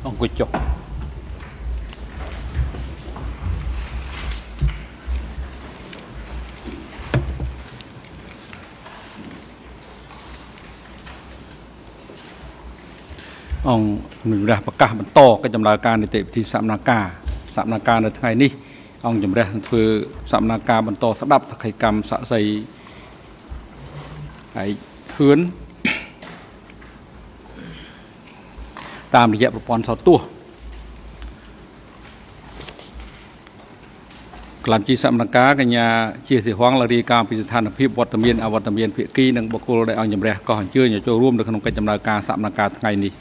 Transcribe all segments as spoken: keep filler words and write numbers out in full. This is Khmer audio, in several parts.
អង្គុយចុះអង្គជំរះប្រកាសបន្តកិច្ចដំណើរការនីតិវិធីសកម្មការសកម្មការនៅថ្ងៃនេះអង្គជំរះធ្វើសកម្មការបន្តស្ដាប់សក្ខីកម្មស័ក្តិសិទ្ធិហើយធឿនតាមរយៈប្រព័ន្ធសោតទស្សន៍ក្លាមជីសកម្មការកញ្ញាជាសិហងលារីការពីស្ថានភាពវត្តមានអវត្តមានភាគីនិងបុគ្គលដែលអង្គជំរះក៏អញ្ជើញចូលរួមនៅក្នុងកិច្ចដំណើរការសកម្មការថ្ងៃនេះ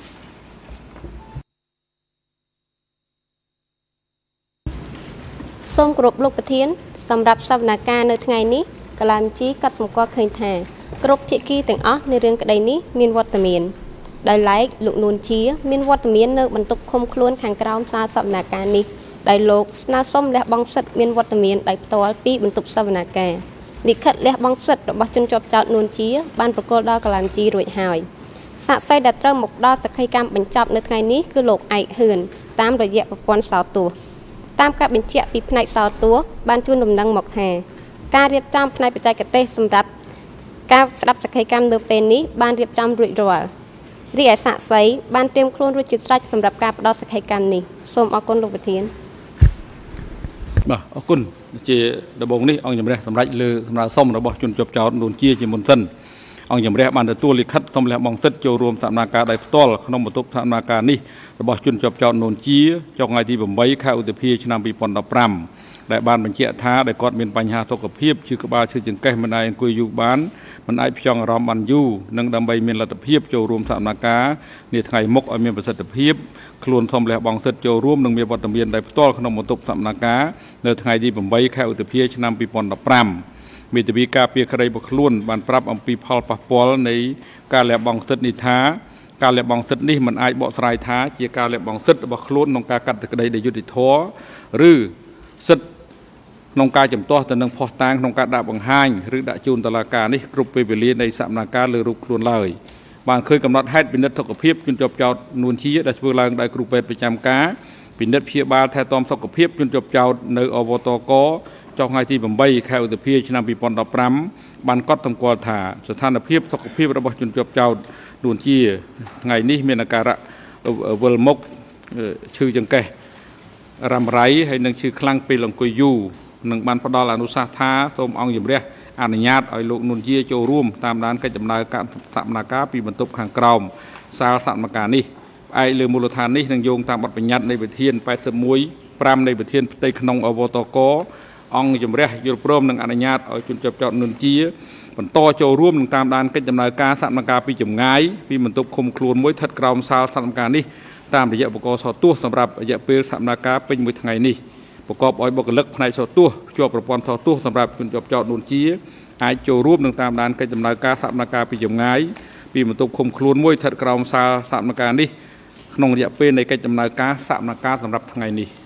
សូមគោរពលោកប្រធានសម្រាប់សវនកម្មនៅថ្ងៃនេះកលាមជីក៏សម្គាល់ឃើញថាគ្រប់ភាគីទាំងអស់នៃរឿងក្តីនេះមានវត្តមានដោយឡែកលោកនួនជាមានវត្តមាននៅបន្ទប់ឃុំខ្លួនខាងក្រោមសាលសវនកម្មនេះដោយលោកស្នើសុំលះបង់សិទ្ធិមានវត្តមានដោយផ្ទាល់ពីបន្ទប់សវនកម្មលិខិតលះបង់សិទ្ធិរបស់ជនជាប់ចោតនួនជាបានប្រកល់ដល់កលាមជីរួចហើយសាក្សីដែលត្រូវមកដល់សក្ខីកម្មបញ្ចប់នៅថ្ងៃនេះគឺលោកឯកហ៊ឿនតាមរយៈប្រព័ន្ធសោតទស្សន៍តាមការបញ្ជាក់ពីផ្នែកសោតទស្សន៍បានជួនដំណឹងមកថាការរៀបចំផ្នែកបច្ចេកទេសសម្រាប់ការស្ដាប់សក្ខីកម្មនៅពេលនេះបានរៀបចំរួចរាល់រីឯសាក្សីបានត្រៀមខ្លួនរួចជាស្រេចសម្រាប់ការផ្ដល់សក្ខីកម្មនេះសូមអរគុណលោកប្រធានបាទអរគុណជាដំបូងនេះអង្គជំរះសម្រាប់លើសម្រាប់សុំរបស់ជនជាប់ចោតនួនជាជាមុនសិនអង្គជំរះបានទទួលលិខិតសុំលះបង់សិទ្ធិចូលរួមសកម្មភាពដោយផ្ទាល់ក្នុងបន្ទប់សកម្មភាពនេះរបស់ជនជាប់ចោតនួនជាចុងថ្ងៃទីeightខែឧសភាឆ្នាំtwo thousand fifteenដែលបានបញ្ជាក់ថាដែលគាត់មានបញ្ហាសុខភាពឈឺក្បាលឈឺចង្កេះមិនអាចអង្គុយយូរបានមិនអាចផ្ចង់អារម្មណ៍បានយូរនិងដើម្បីមានលទ្ធភាពចូលរួមសកម្មភាពនាថ្ងៃមុខឲ្យមានប្រសិទ្ធភាពខ្លួនសូមលះបង់សិទ្ធិចូលរួមនិងមានវត្តមានដោយផ្ទាល់ក្នុងបន្ទប់សកម្មភាពនៅថ្ងៃទីeightខែឧសភាឆ្នាំtwo thousand fifteenមេធាវីការពារក្តីរបស់ខ្លួនបានប្រាប់អំពីផលប៉ះពាល់នៃការលះបង់សិទ្ធិនេះថាការលះបង់សិទ្ធិនេះមិនអាចបកស្រាយថាជាការលះបង់សិទ្ធិរបស់ខ្លួនក្នុងការកាត់ក្តីដោយយុត្តិធម៌ឬសិទ្ធិក្នុងការជំទាស់ទៅនឹងផុសតាងក្នុងការដាក់បង្ហាញឬដាក់ជូនតុលាការនេះគ្រប់ពេលវេលានៃសកម្មភាពលើរូបខ្លួនឡើយបានឃើញកំណត់ហេតុពិនិត្យសុខភាពជនជាប់ចោតនួនជាដែលធ្វើឡើងដោយគ្រូពេទ្យប្រចាំការពិនិត្យព្យាបាលថែទាំសុខភាពជនជាប់ចោតនៅអវតកចុងថ្ងៃទីeightខែឧសភាឆ្នាំtwo thousand fifteenបានកត់សម្គាល់ថាស្ថានភាពសុខភាពរបស់ជនជាប់ចោតនួនជាថ្ងៃនេះមានអាការៈវិលមុខឈឺចង្កេះរ៉ាំរ៉ៃហើយនឹងឈឺខ្លាំងពេលអង្គុយយូរនឹងបានផ្ដល់អនុសាសន៍ថាសូមអង្គជំរះអនុញ្ញាតឲ្យលោកនួនជាចូលរួមតាមដានកិច្ចដំណើរការសកម្មភាពពីបន្ទប់ខាងក្រោមសាលសកម្មភាពនេះផ្អែកលើមូលដ្ឋាននេះនឹងយោងតាមបទបញ្ញត្តិនៃវិធានeighty-one fiveនៃវិធានផ្ទៃក្នុងអវតកអង្គជំរះយល់ព្រមនឹងអនុញ្ញាតឲ្យជនជាប់ចោតនួនជាបន្តចូលរួមនឹងតាមដានកិច្ចដំណើរការសកម្មភាពពីចម្ងាយពីបន្ទប់ឃុំខ្លួនមួយស្ថិតក្រោមសាលសកម្មភាពនេះតាមរយៈបកសទស្សន៍សម្រាប់រយៈពេលសកម្មភាពពេញមួយថ្ងៃនេះប្រកបឲ្យបុគ្គលិកផ្នែកសទស្សន៍ភ្ជាប់ប្រព័ន្ធសទស្សន៍សម្រាប់ជនជាប់ចោតនួនជាអាចចូលរួមនឹងតាមដានកិច្ចដំណើរការសកម្មភាពពីចម្ងាយពីបន្ទប់ឃុំខ្លួនមួយស្ថិតក្រោមសាលសកម្មភាពនេះក្នុងរយៈពេលនៃកិច្ចដំណើរការសកម្មភាពសម្រាប់ថ្ងៃនេះ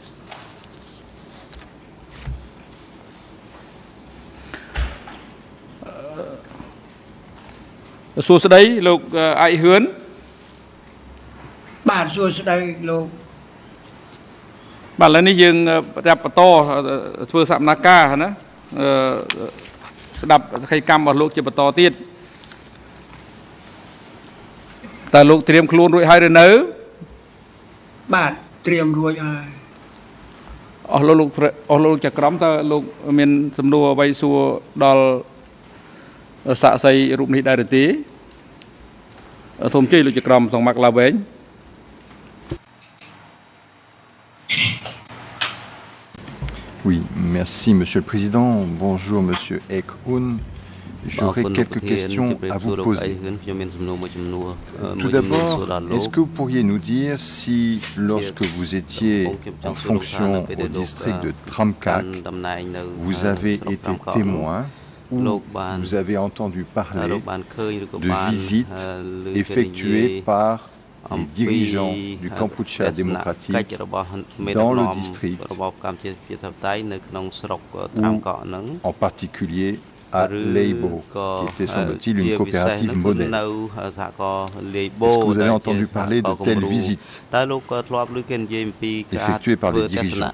សួស្តីលោកឯកហ៊ឿនបាទសួស្តីលោកបាទឥឡូវនេះយើងចាប់បន្តធ្វើសកម្មភាពណាស្ដាប់សក្ខីកម្មរបស់លោកជាបន្តទៀតតើលោកត្រៀមខ្លួនរួចហើយឬនៅបាទត្រៀមរួចហើយអស់លោកលោកអស់លោកចក្រមតើលោកមានសំណួរអ្វីសួរដល់សាក្សីរូបនេះដែរទេសូមជ័យលោកចក្រមសងមកឡាវែង Oui, merci Monsieur le Président. Bonjour Monsieur Ek Hoon. J'aurais quelques questions à vous poser. Tout d'abord, est-ce que vous pourriez nous dire si, lorsque vous étiez en fonction au district de Tramkak, vous avez été témoin ou vous avez entendu parler de visites effectuées par les dirigeants du Kampuchea démocratique dans le district, ou en particulier à Leibo, qui était semble-t-il une coopérative modèle. Est-ce que vous avez entendu parler de telles visites effectuées par les dirigeants?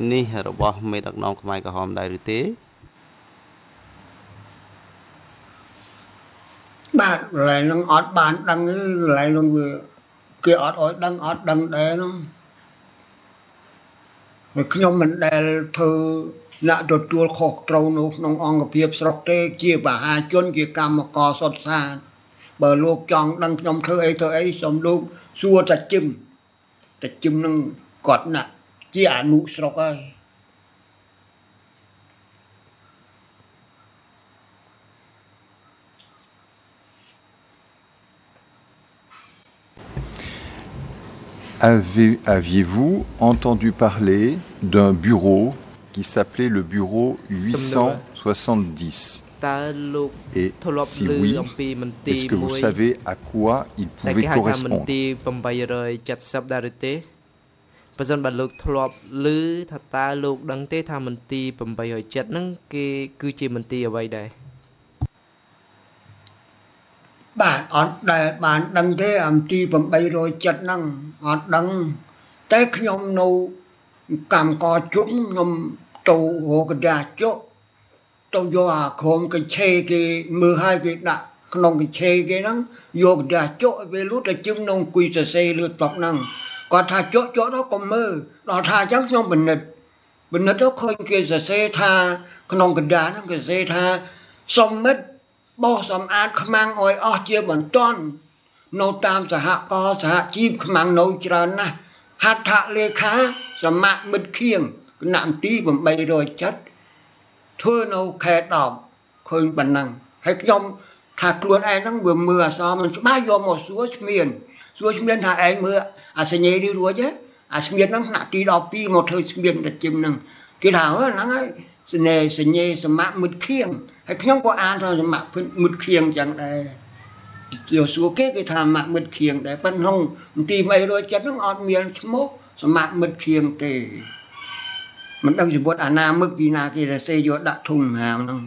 Bạn lại nó ọt bạn đăng lại luôn vừa kia ọt ọt đăng ọt đăng đế nó rồi nhóm mình đè thơ nạ trột chuột khổ trâu nụ nông ong gặp hiệp sọc tê chia bà hai chôn kia cam mà co sọt xa bờ luộc chọn đăng nhóm thơ ấy thơ ấy xong luộc xua trạch chim trạch chim nâng quạt nạ chia ả nụ sọc ấy. Aviez-vous entendu parler d'un bureau qui s'appelait le bureau huit cent soixante-dix? Et si oui, est-ce que vous savez à quoi il pouvait correspondre? Bạn ọt đại bạn đăng thế ẩm ti bầm bay rồi chật năng ọt đăng tế nhóm nâu cảm có chúng nhóm trâu hồ cái đà chỗ trâu vô à khôn cái chê cái mưa hai cái đạ nông cái chê cái năng vô cái đà chỗ về lúc là chứng nông quy sơ xe lượt tộc năng còn thà chỗ chỗ đó còn mơ đó thà chắc nhóm bình nịch bình nịch đó khơi kia sơ xe thà nông cái đà nó cái xe thà xong mất bó xâm án khám mang ôi ơ chia bằng toàn nô tam xã hạ co xã hạ chìm khám mang nô trần nè hát thạ lê khá xã mạng mật khiêng nạm tí bằng bay rồi chất thưa nô khẽ đọc khơi bằng năng hay trong thạc luôn ai năng vừa mưa sao mình ba vô một số miền số miền hạ ai mưa à sẽ nhé đi đùa chứ à miền năng nạ tí đọc tí một thời miền đặt chìm năng cái thảo á năng ấy nè sẽ nhé sẽ mạng mật khiêng hay không có an thôi mà mực khiêng chẳng đây rồi số cái cái thằng mạng mực khiêng đấy phân hông tìm mấy rồi chắc nó ngọt miệng mốt mạng mực khiêng thì mình đang chỉ buat ana mực vì nào kia là xây vô đã thùng hàm nó.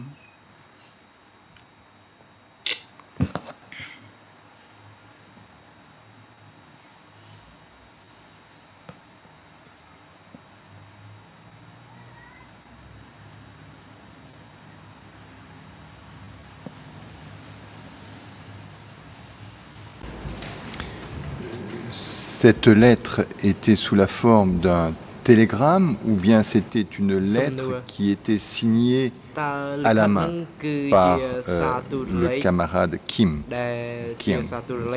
Cette lettre était sous la forme d'un télégramme ou bien c'était une lettre qui était signée à la main par euh, le camarade Kim. Kim, je ne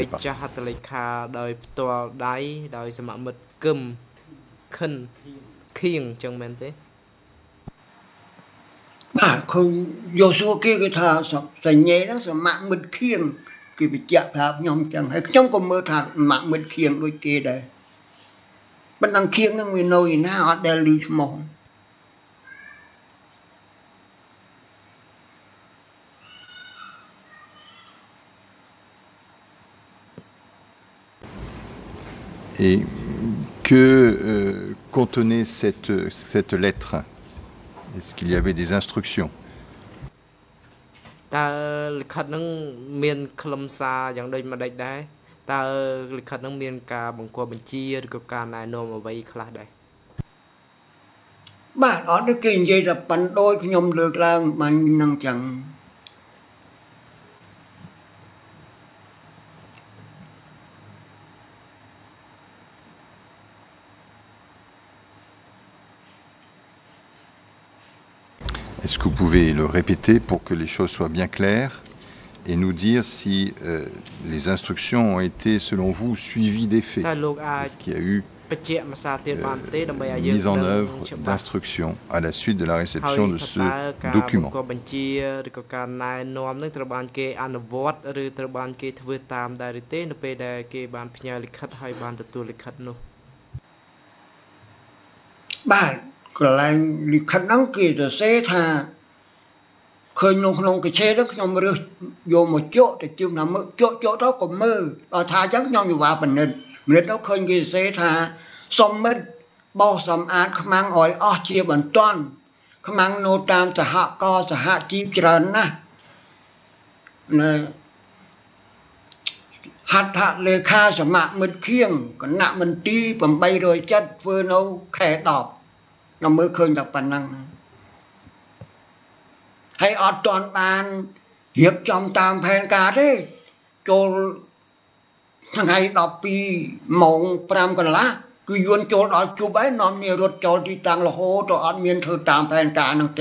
sais pas. Bạn không vô số kia cái thà sẽ nhé đó sẽ mạng mật khiêng cái bị chạm tháp nhóm chẳng hay trong có mơ thà mạng mật khiêng đôi kia đây bạn đang khiêng nó nguyên nồi na họ đeo lý mong Et que euh, contenait cette, cette lettre? Est-ce qu'il y avait des instructions? Ta lịch khất nó miền khâm xa dạng đây mà đây đấy ta lịch khất nó miền cả bằng qua bên chia được cả này nôm ở vậy khá đây bạn ở đây kinh gì là bạn đôi cái nhom được là bạn năng chẳng Est-ce que vous pouvez le répéter pour que les choses soient bien claires et nous dire si euh, les instructions ont été, selon vous, suivies des faits? Est-ce qu'il y a eu euh, mise en œuvre d'instructions à la suite de la réception de ce document? Bạn cái này lịch khất năng kia là xe thà khơi nông nông cái xe đó nhom mơ vô một chỗ để chịu nằm mơ chỗ chỗ đó còn mơ và thà chắc nhomอยู่ว่าปนmình nó khơi cái xe thà xong mất bao sầm án mang ỏi ở chia bẩn toan mang nô tam xã hạ co xã hạ chim trần na หัตถะเลขาสมะมิดเคียงก็ณมันตีผมใบโดยจัดเพื่อเอาแค่ตอบเราเมื่อคืนจากปันนังให้อดตอนปานเหยียบจอมตามแผนการได้โจทั้งไงดอกปีมองปรามกันละคือยวนโจดอดจูบไอ้นอมเนี่ยรถโจที่ตังละโหตัวอดเมียนเธอตามแผนการนั่งเต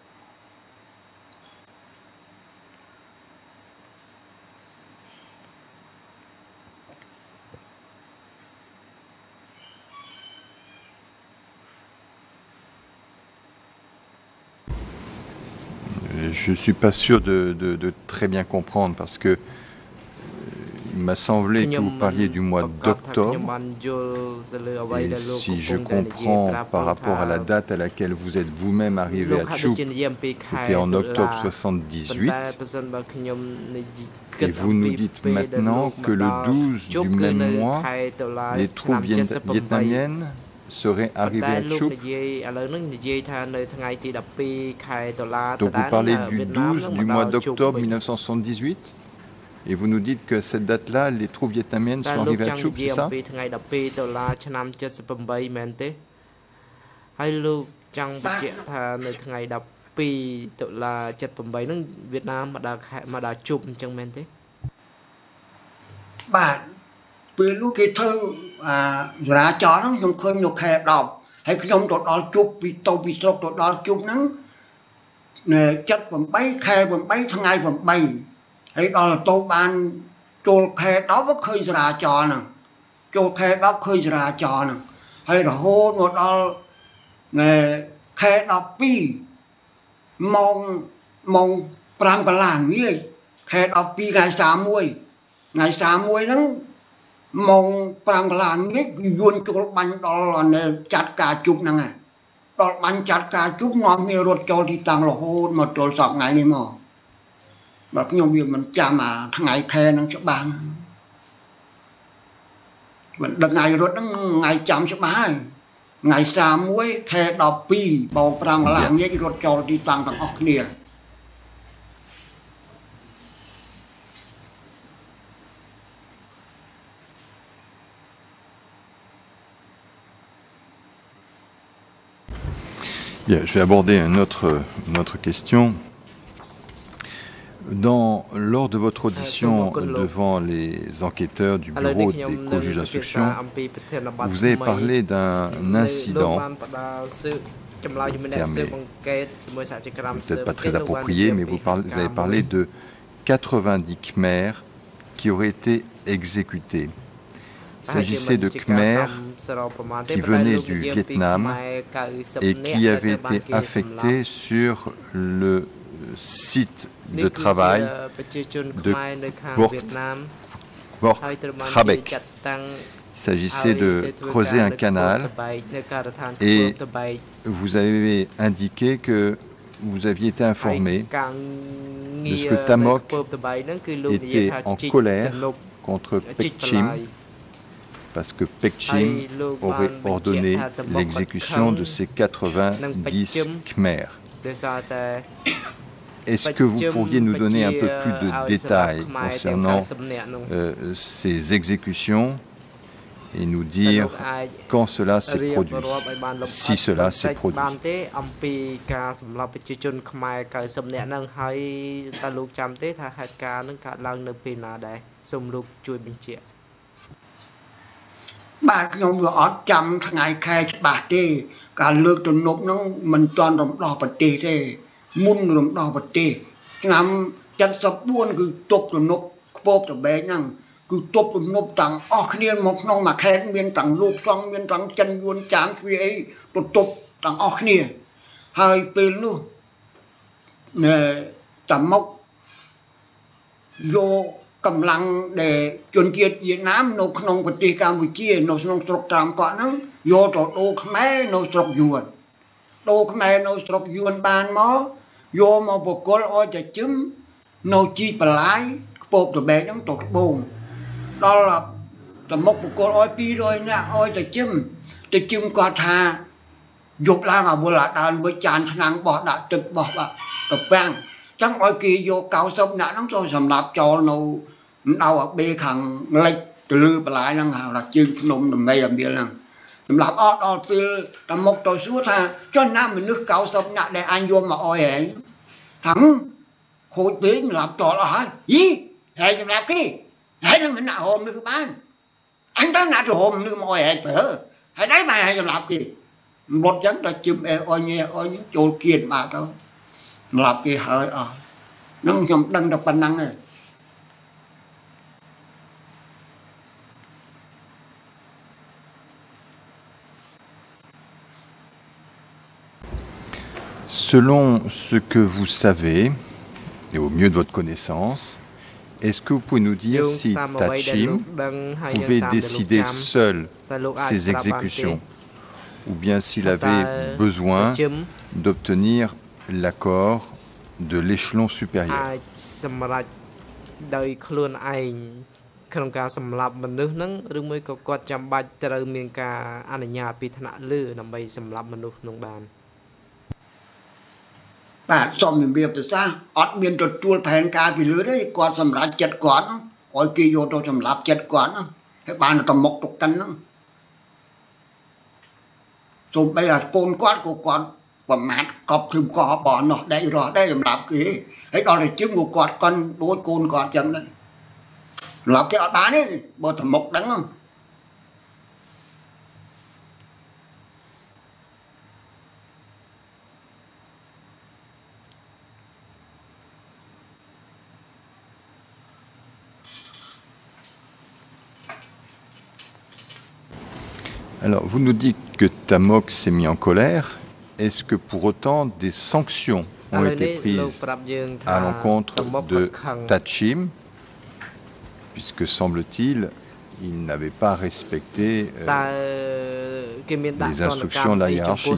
Je ne suis pas sûr de, de, de très bien comprendre parce que euh, il m'a semblé que vous parliez du mois d'octobre et si je comprends par rapport à la date à laquelle vous êtes vous-même arrivé à Tchoup, c'était en octobre soixante-dix-huit et vous nous dites maintenant que le douze du même mois, les troupes vietnamiennes serait arrivé à Tchoup. Donc vous parlez du douze du mois d'octobre mille neuf cent soixante-dix-huit et vous nous dites que cette date-là, les troupes vietnamiennes sont arrivées à Tchoup, c'est ça? Bah. ពេលនោះគេធ្វើអាចរាចរណ៍ហ្នឹងខ្ញុំឃើញនៅខែដប់ហើយខ្ញុំទៅដល់ជប់ពីទៅពីស្រុកទៅដល់ជប់ហ្នឹងនៅ เจ็ด แปด ខែ แปด ថ្ងៃ แปด ហើយដល់ទៅបានចូលខែដប់ឃើញចរាចរណ៍ហ្នឹងចូលខែដប់ឃើញចរាចរណ៍ហ្នឹងហើយរហូតមកដល់នៅខែដប់ពីរម៉ោងម៉ោងប្រាំកន្លះល្ងាចខែដប់ពីរថ្ងៃសាមមួយ ថ្ងៃសាមមួយហ្នឹង ម៉ោងប្រាំកន្លះល្ងាចគឺយួនចូលបាញ់ដល់នៅចាត់ការជប់ហ្នឹងហើយដល់បាញ់ចាត់ការជប់នាំគ្នារត់ចូលទីតាំងរហូតមកទល់សប្តាហ៍ថ្ងៃនេះមកបាទខ្ញុំវាមិនចាំអាថ្ងៃខែហ្នឹងច្បាស់មិនដឹងថ្ងៃរត់ហ្នឹងថ្ងៃចាំច្បាស់ហើយថ្ងៃសាមមួយខែដប់ពីរម៉ោងប្រាំកន្លះល្ងាចរត់ចូលទីតាំងទាំងអស់គ្នា Bien, je vais aborder une autre, une autre question. Dans, lors de votre audition devant les enquêteurs du bureau des co-juges d'instruction, vous avez parlé d'un incident, peut-être pas très approprié, mais vous, parlez, vous avez parlé de quatre-vingt-dix Khmers qui auraient été exécutés. Il s'agissait de Khmers qui venaient du Vietnam et qui avaient été affectés sur le site de travail de Port Trabek. Il s'agissait de creuser un canal et vous avez indiqué que vous aviez été informé de ce que Tamok était en colère contre Pekchim parce que Pekchim aurait ordonné l'exécution de ces quatre-vingt-dix Khmers. Est-ce que vous pourriez nous donner un peu plus de détails concernant euh, ces exécutions et nous dire quand cela s'est produit, si cela s'est produit? Bà không vừa ở chăm thằng ngày khai bà tê cả lượt từ nộp nó mình toàn đồng đỏ bật tê thế mun đồng đỏ bật tê ngắm chân sập buôn cứ tục từ nộp bốp từ bé nhăng cứ tục từ nộp tặng ở kia một nông mà khen miền tặng lục xong miền tặng chân buôn chán phía ấy tục tục tặng ở kia hai bên luôn nè tầm mốc vô cầm lăng để chuẩn kiệt Việt Nam nô không có tì Campuchia nô không sọc tràm cọ nắng vô tổ đô Khmer nô sọc yuan đô Khmer nô sọc yuan ban mó vô mà bộ côn oi chả chấm nô chi bà lái bộ tổ bé giống tổ bồn đó là tầm mốc bộ côn oi pi rồi nha oi chả chấm chả chấm qua thà dục la ngà bùa là đàn bữa chán năng bỏ đã trực bỏ bạc tập bang chẳng ai kỳ vô cao sớm nã nó cho sầm lạp cho nó đau ở bê khẳng lệch từ lư bà lại năng hào là chương nông nằm đây làm biệt năng sầm lạp ọt ọt từ làm một tổ suốt ha cho nam mình nước cao sớm nã để anh vô mà oi ấy thẳng khối tiếng lạp cho là hả gì hay sầm lạp kia hay nó mình nã hôm nước bán anh ta nã hôm nước mà oi ấy tớ hay đấy mà hay sầm lạp kia một chẳng là chim e oi nhẹ oi nhẹ trôi kiệt mà thôi lạp kia hơi à nó không đăng đập bàn năng này. Selon ce que vous savez, et au mieux de votre connaissance, est-ce que vous pouvez nous dire si Tachim pouvait décider seul ces exécutions, ou bien s'il avait besoin d'obtenir l'accord de l'échelon supérieur? Bà xong mình biết từ xa, ọt miền trột chuột phèn ca vì lứa đấy, còn xâm rạch chết quán, ôi kỳ vô tôi xâm lạp chết quán, cái bà nó tầm mốc trục cân. Rồi bây giờ côn quát của con, và mát cọp thêm có bỏ nó đây rồi, đây làm lạp kì. Đấy đó là chứng của con, con đối côn con chẳng đấy. Lạp cái ọt bán ấy, bỏ tầm mốc đắng không? Alors, vous nous dites que Tamok s'est mis en colère. Est-ce que pour autant des sanctions ont été prises à l'encontre de Tachim, puisque semble-t-il, il n'avait pas respecté euh, les instructions de la hiérarchie?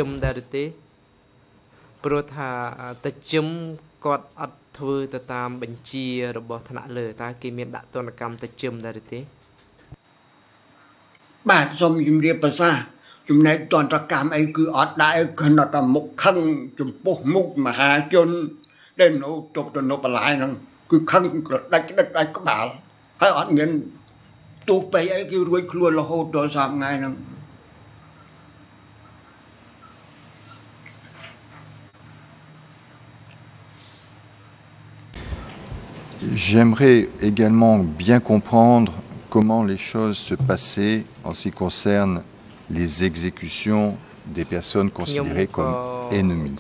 Bà xong dùm riêng bà xa dùm này toàn ra cảm ấy cứ ọt đại khẩn là một khăn dùm bố mục mà hạ chân đến nó chụp cho nó bà lại nâng cứ khăn đánh đánh đánh có bà hay ọt nghiên tụt bày ấy cứ ruột luôn là hô cho giảm ngay nâng. J'aimerais également bien comprendre comment les choses se passaient en ce qui concerne les exécutions des personnes considérées comme ennemies.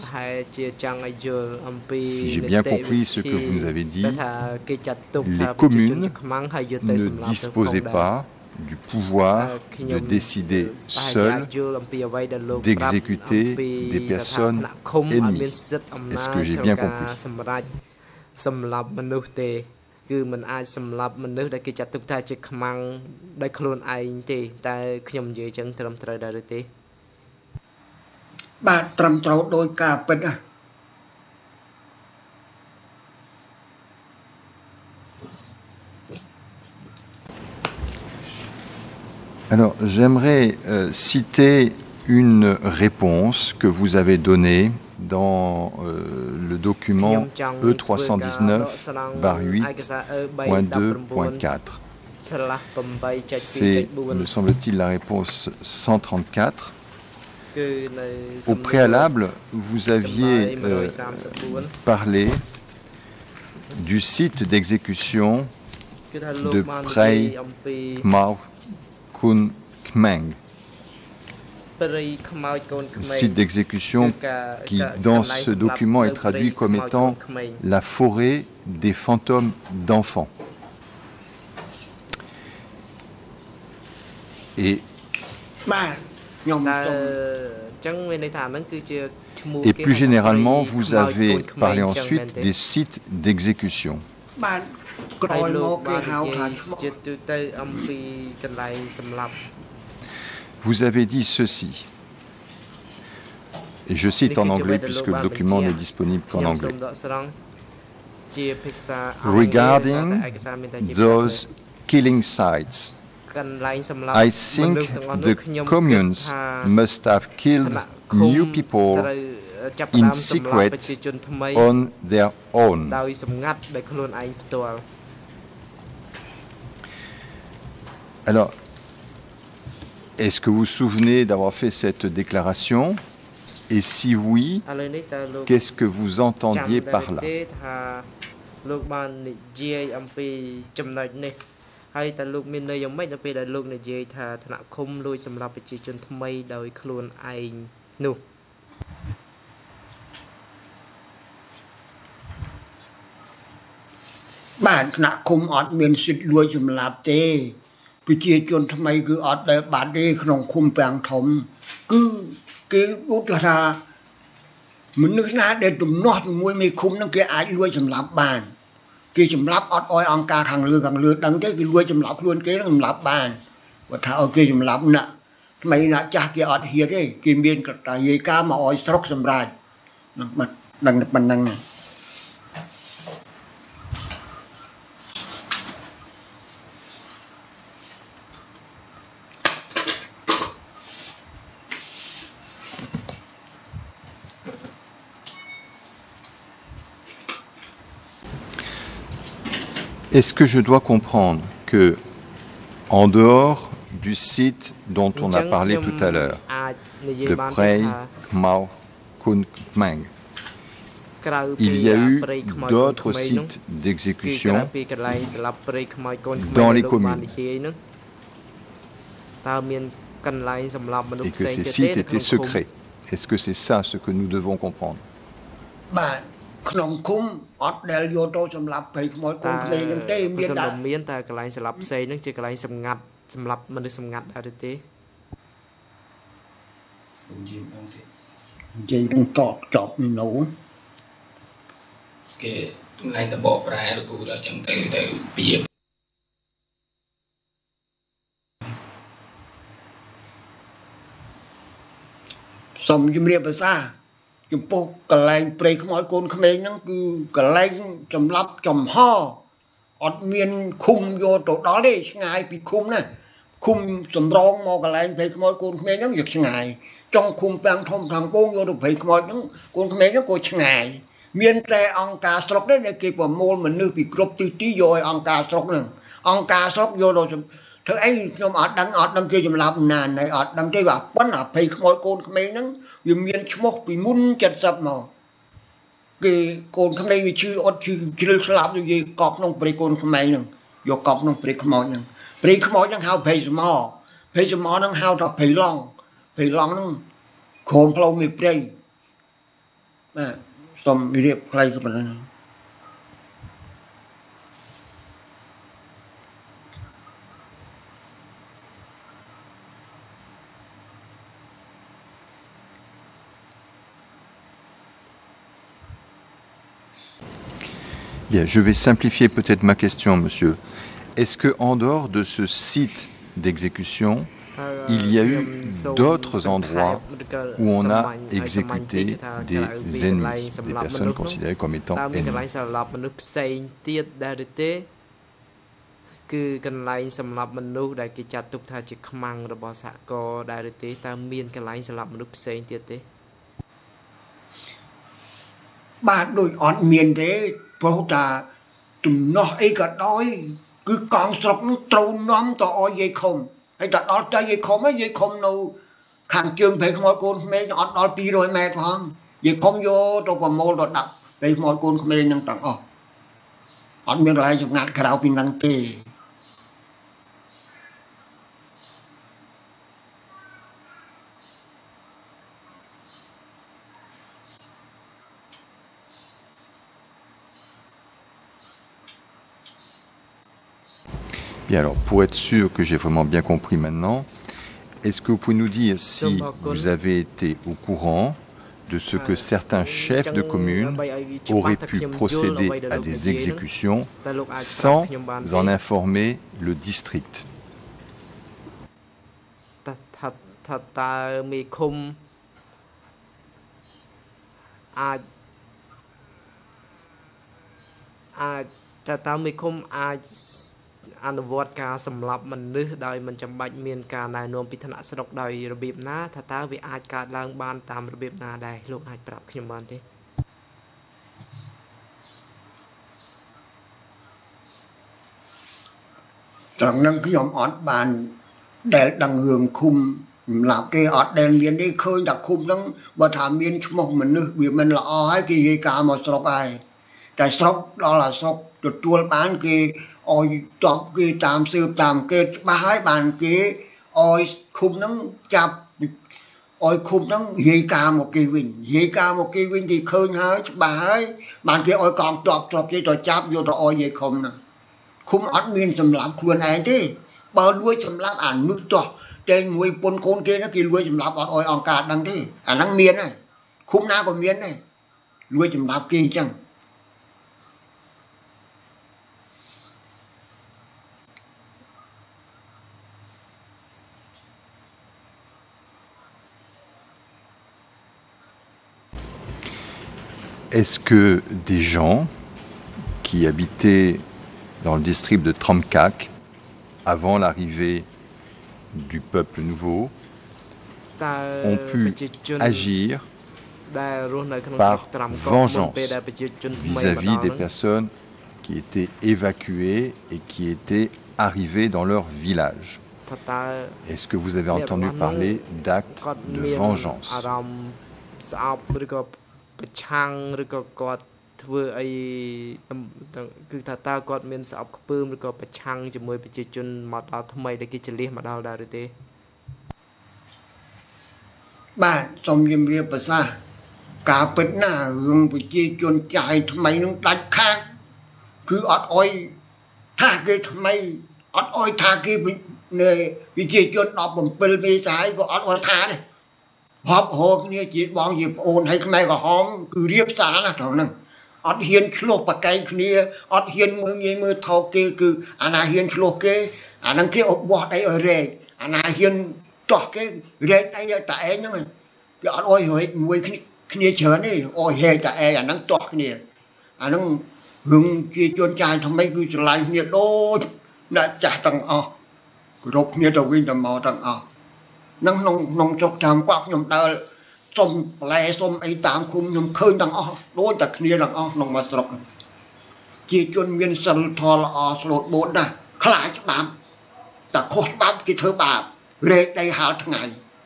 Si j'ai bien compris ce que vous nous avez dit, les communes ne disposaient pas du pouvoir de décider seules d'exécuter des personnes ennemies. Est-ce que j'ai bien compris? គឺមិនអាចសម្លាប់មនុស្សដែលគេចាត់ទុកថាជាខ្មាំងដោយខ្លួនឯងទេតែខ្ញុំនិយាយចឹងត្រឹមត្រូវដែរឬទេបាទត្រឹមត្រូវដោយការពិត Alors, j'aimerais euh, citer une réponse que vous avez donnée dans euh, le document E trois cent dix-neuf barre huit point deux point quatre. C'est, me semble-t-il, la réponse cent trente-quatre. Au préalable, vous aviez euh, parlé du site d'exécution de Prey Khmao Kun Khmeng. Site d'exécution qui, dans ce document, est traduit comme étant la forêt des fantômes d'enfants. Et, et plus généralement, vous avez parlé ensuite des sites d'exécution. Vous avez dit ceci, et je cite en anglais puisque le document n'est disponible qu'en anglais. Regarding those killing sites, I think the communes must have killed new people in secret on their own. Alors, est-ce que vous vous souvenez d'avoir fait cette déclaration? Et si oui, qu'est-ce que vous entendiez par là? ហើយតើលោកមានន័យយ៉ាងម៉េចដល់ពេលដែលលោកនិយាយថាឋានៈឃុំលួចសម្រាប់ប្រជាជនថ្មីដោយខ្លួនឯងនោះបាទឋានៈឃុំអត់មានសិទ្ធិលួចសម្រាប់ទេប្រជាជនថ្មីគឺអត់ដែលបាត់ទេក្នុងឃុំពាំងធំគឺគេឧទាហរណ៍មនុស្សណាដែលទំនាស់ជាមួយមេឃុំនឹងគេអាចលួចសម្រាប់បានគេសម្រាប់អត់អោយអង្គការខាងលើខាងលើដឹងទេគេលួចសម្រាប់ខ្លួនគេនឹងសម្រាប់បានបើថាឲ្យគេសម្រាប់ណាថ្មីណាចាស់គេអត់ហ៊ានទេគេមានតែយាយការមកអោយស្រុកសម្រាប់បាទដឹងប៉ុណ្ណឹង Est-ce que je dois comprendre que, en dehors du site dont on a parlé tout à l'heure, de Prey Khmao Kun Khmeng, il y a eu d'autres sites d'exécution dans les communes et que ces sites étaient secrets? Est-ce que c'est ça ce que nous devons comprendre? ក្នុងឃុំអត់ដែលយកទៅសម្រាប់ព្រៃខ្មោចកូនក្មេងនឹងទេមានតែមានតែកន្លែងសម្រាប់ផ្សេងនឹងជាកន្លែងសម្ងាត់សម្រាប់មនុស្សសម្ងាត់ដែរទេនិយាយម្ដងទៀតនិយាយនឹងតបចប់នៅគេណៃតបប្រែលោកគ្រូដល់ចឹងទៅទៅពីសូមជំរាបប្រសាចំពោះកន្លែងព្រៃខ្មោចកូនក្មេងហ្នឹងគឺកន្លែងសម្រាប់ចំហអត់មានឃុំយកទៅដល់ទេឆ្ងាយពីឃុំណាឃុំសម្រងមកកន្លែងព្រៃខ្មោចកូនក្មេងហ្នឹងយកឆ្ងាយចុងឃុំពាំងធំខាងបងយកទៅព្រៃខ្មោចហ្នឹងកូនក្មេងហ្នឹងក៏ឆ្ងាយមានតែអង្គការស្រុកទេដែលគេប្រមូលមនុស្សពីគ្រប់ទិសទីយកឲ្យអង្គការស្រុកហ្នឹងអង្គការស្រុកយកទៅធ្វើអីខ្ញុំអត់ដឹងអត់ដឹងគេចម្លាប់ណានហើយអត់ដឹងទេបាទប៉ុន្តែព្រៃខ្មោចកូនក្មេងហ្នឹងវាមានឈ្មោះពីមុនเจ็ดสิบមកគេកូនក្មេងវាឈឺអត់ឈឺជ្រិលស្លាប់និយាយកប់ក្នុងព្រៃកូនក្មេងហ្នឹងយកកប់ក្នុងព្រៃខ្មោចហ្នឹងព្រៃខ្មោចហ្នឹងហៅព្រៃសមព្រៃសមហ្នឹងហៅថាព្រៃឡង់ព្រៃឡង់ហ្នឹងក្រោមផ្លូវមេព្រៃបាទសូមរៀបខ្លីប៉ុណ្ណឹង Bien, je vais simplifier peut-être ma question, monsieur. Est-ce que, en dehors de ce site d'exécution, il y a eu d'autres endroits où on a exécuté des ennemis, des personnes considérées comme étant ennemies? Ba đôi ọt miền thế, bố ta tụm nó ấy cả đói cứ con sọc nó trâu nóm tỏ oi dây không hay ta ọt ra dây không ấy dây không đâu khang chương phải không con mẹ ọt ọt pi rồi mẹ không dây không vô đâu còn mô đọt đập phải không con mẹ năng tặng ọ ọt miền lại chụp ngạt khảo pin năng tê. Bien, alors, pour être sûr que j'ai vraiment bien compris maintenant, est-ce que vous pouvez nous dire si vous avez été au courant de ce que certains chefs de commune auraient pu procéder à des exécutions sans en informer le district? អនុវត្តការសម្លាប់មនុស្សដោយមិនចាំបាច់មានការណែនាំពីឋានៈស្រុកដោយរបៀបណាថាតើវាអាចកើតឡើងបានតាមរបៀបណាដែរលោកអាចប្រាប់ខ្ញុំបានទេត្រង់នឹងខ្ញុំអត់បានដែលដឹងរឿងឃុំសម្លាប់ទេអត់ដែលមានទេឃើញតែឃុំហ្នឹងបើថាមានឈ្មោះមនុស្សវាមិនល្អហើយគេរាយការណ៍មកស្រុកហើយតែស្រុកដល់អាស្រុកទទួលបានគេអោយតបគេតាមស៊ើបតាមគេច្បាស់ហើយបានគេអោយឃុំហ្នឹងចាប់អោយឃុំហ្នឹងរាយការណ៍មកគេវិញរាយការណ៍មកគេវិញគេឃើញហើយច្បាស់ហើយបានគេអោយកងតបស្រុកគេទៅចាប់យកទៅអោយយាយឃុំហ្នឹងឃុំអត់មានសម្លាប់ខ្លួនឯងទេបើលួចសម្លាប់អានោះតោះតែមួយពុនកូនគេគេលួចសម្លាប់អត់អោយអង្គការដឹងទេអាហ្នឹងមានហើយឃុំណាក៏មានដែរលួចសម្លាប់គេអញ្ចឹង Est-ce que des gens qui habitaient dans le district de Tramkak avant l'arrivée du peuple nouveau ont pu agir par vengeance vis-à-vis des personnes qui étaient évacuées et qui étaient arrivées dans leur village. Est-ce que vous avez entendu parler d'actes de vengeance? ប្រឆាំងឬក៏គាត់ធ្វើអីគឺថាតើគាត់មានស្អប់ខ្ពើមឬក៏ប្រឆាំងជាមួយប្រជាជនមកដល់ថ្មីដែលគេចលះមកដល់ដែរឬទេបាទសូមជំរាបប្រសាសន៍ការពិតណារឿងប្រជាជនចាយថ្មីនឹងដាច់ខាតគឺអត់អោយថាគេថ្មីអត់អោយថាគេនៅប្រជាជនដប់bảyមេសាយក៏អត់អោយថាដែរហប់ហោគ្នាជាបងជាប្អូនហើយខ្មែរក្រហមគឺរៀបសារណាត្រង់ហ្នឹងអត់ហ៊ានឆ្លោះប្រកែកគ្នាអត់ហ៊ានមើងងាយមើលថោកគេគឺអាណាហ៊ានឆ្លោះគេអាហ្នឹងគេអបោះដៃឲ្យរែកអាណាហ៊ានតោះគេរែកដៃឲ្យតែឯងហ្នឹងគេអត់អោយរែកមួយគ្នាច្រើនទេអោយរែកតែឯងអាហ្នឹងតោះគ្នាអាហ្នឹងរឿងជាជនចាយថ្មីគឺឆ្លាញ់គ្នាដូចអ្នកចាស់ទាំងអស់គ្រប់គ្នាទៅវិញទៅមកទាំងអស់នឹងក្នុងក្នុងស្រុកតាមគាត់ខ្ញុំដើរសុំបន្លែសុំអីតាមឃុំខ្ញុំឃើញទាំងអស់ដូចតែគ្នាទាំងអស់ក្នុងមកស្រុកជាជនមានសិលធម៌ល្អស្លូតបូតណាស់ខ្លាចច្បាប់តែខុសច្បាប់គេធ្វើបាបរែកដៃហាលថ្ងៃ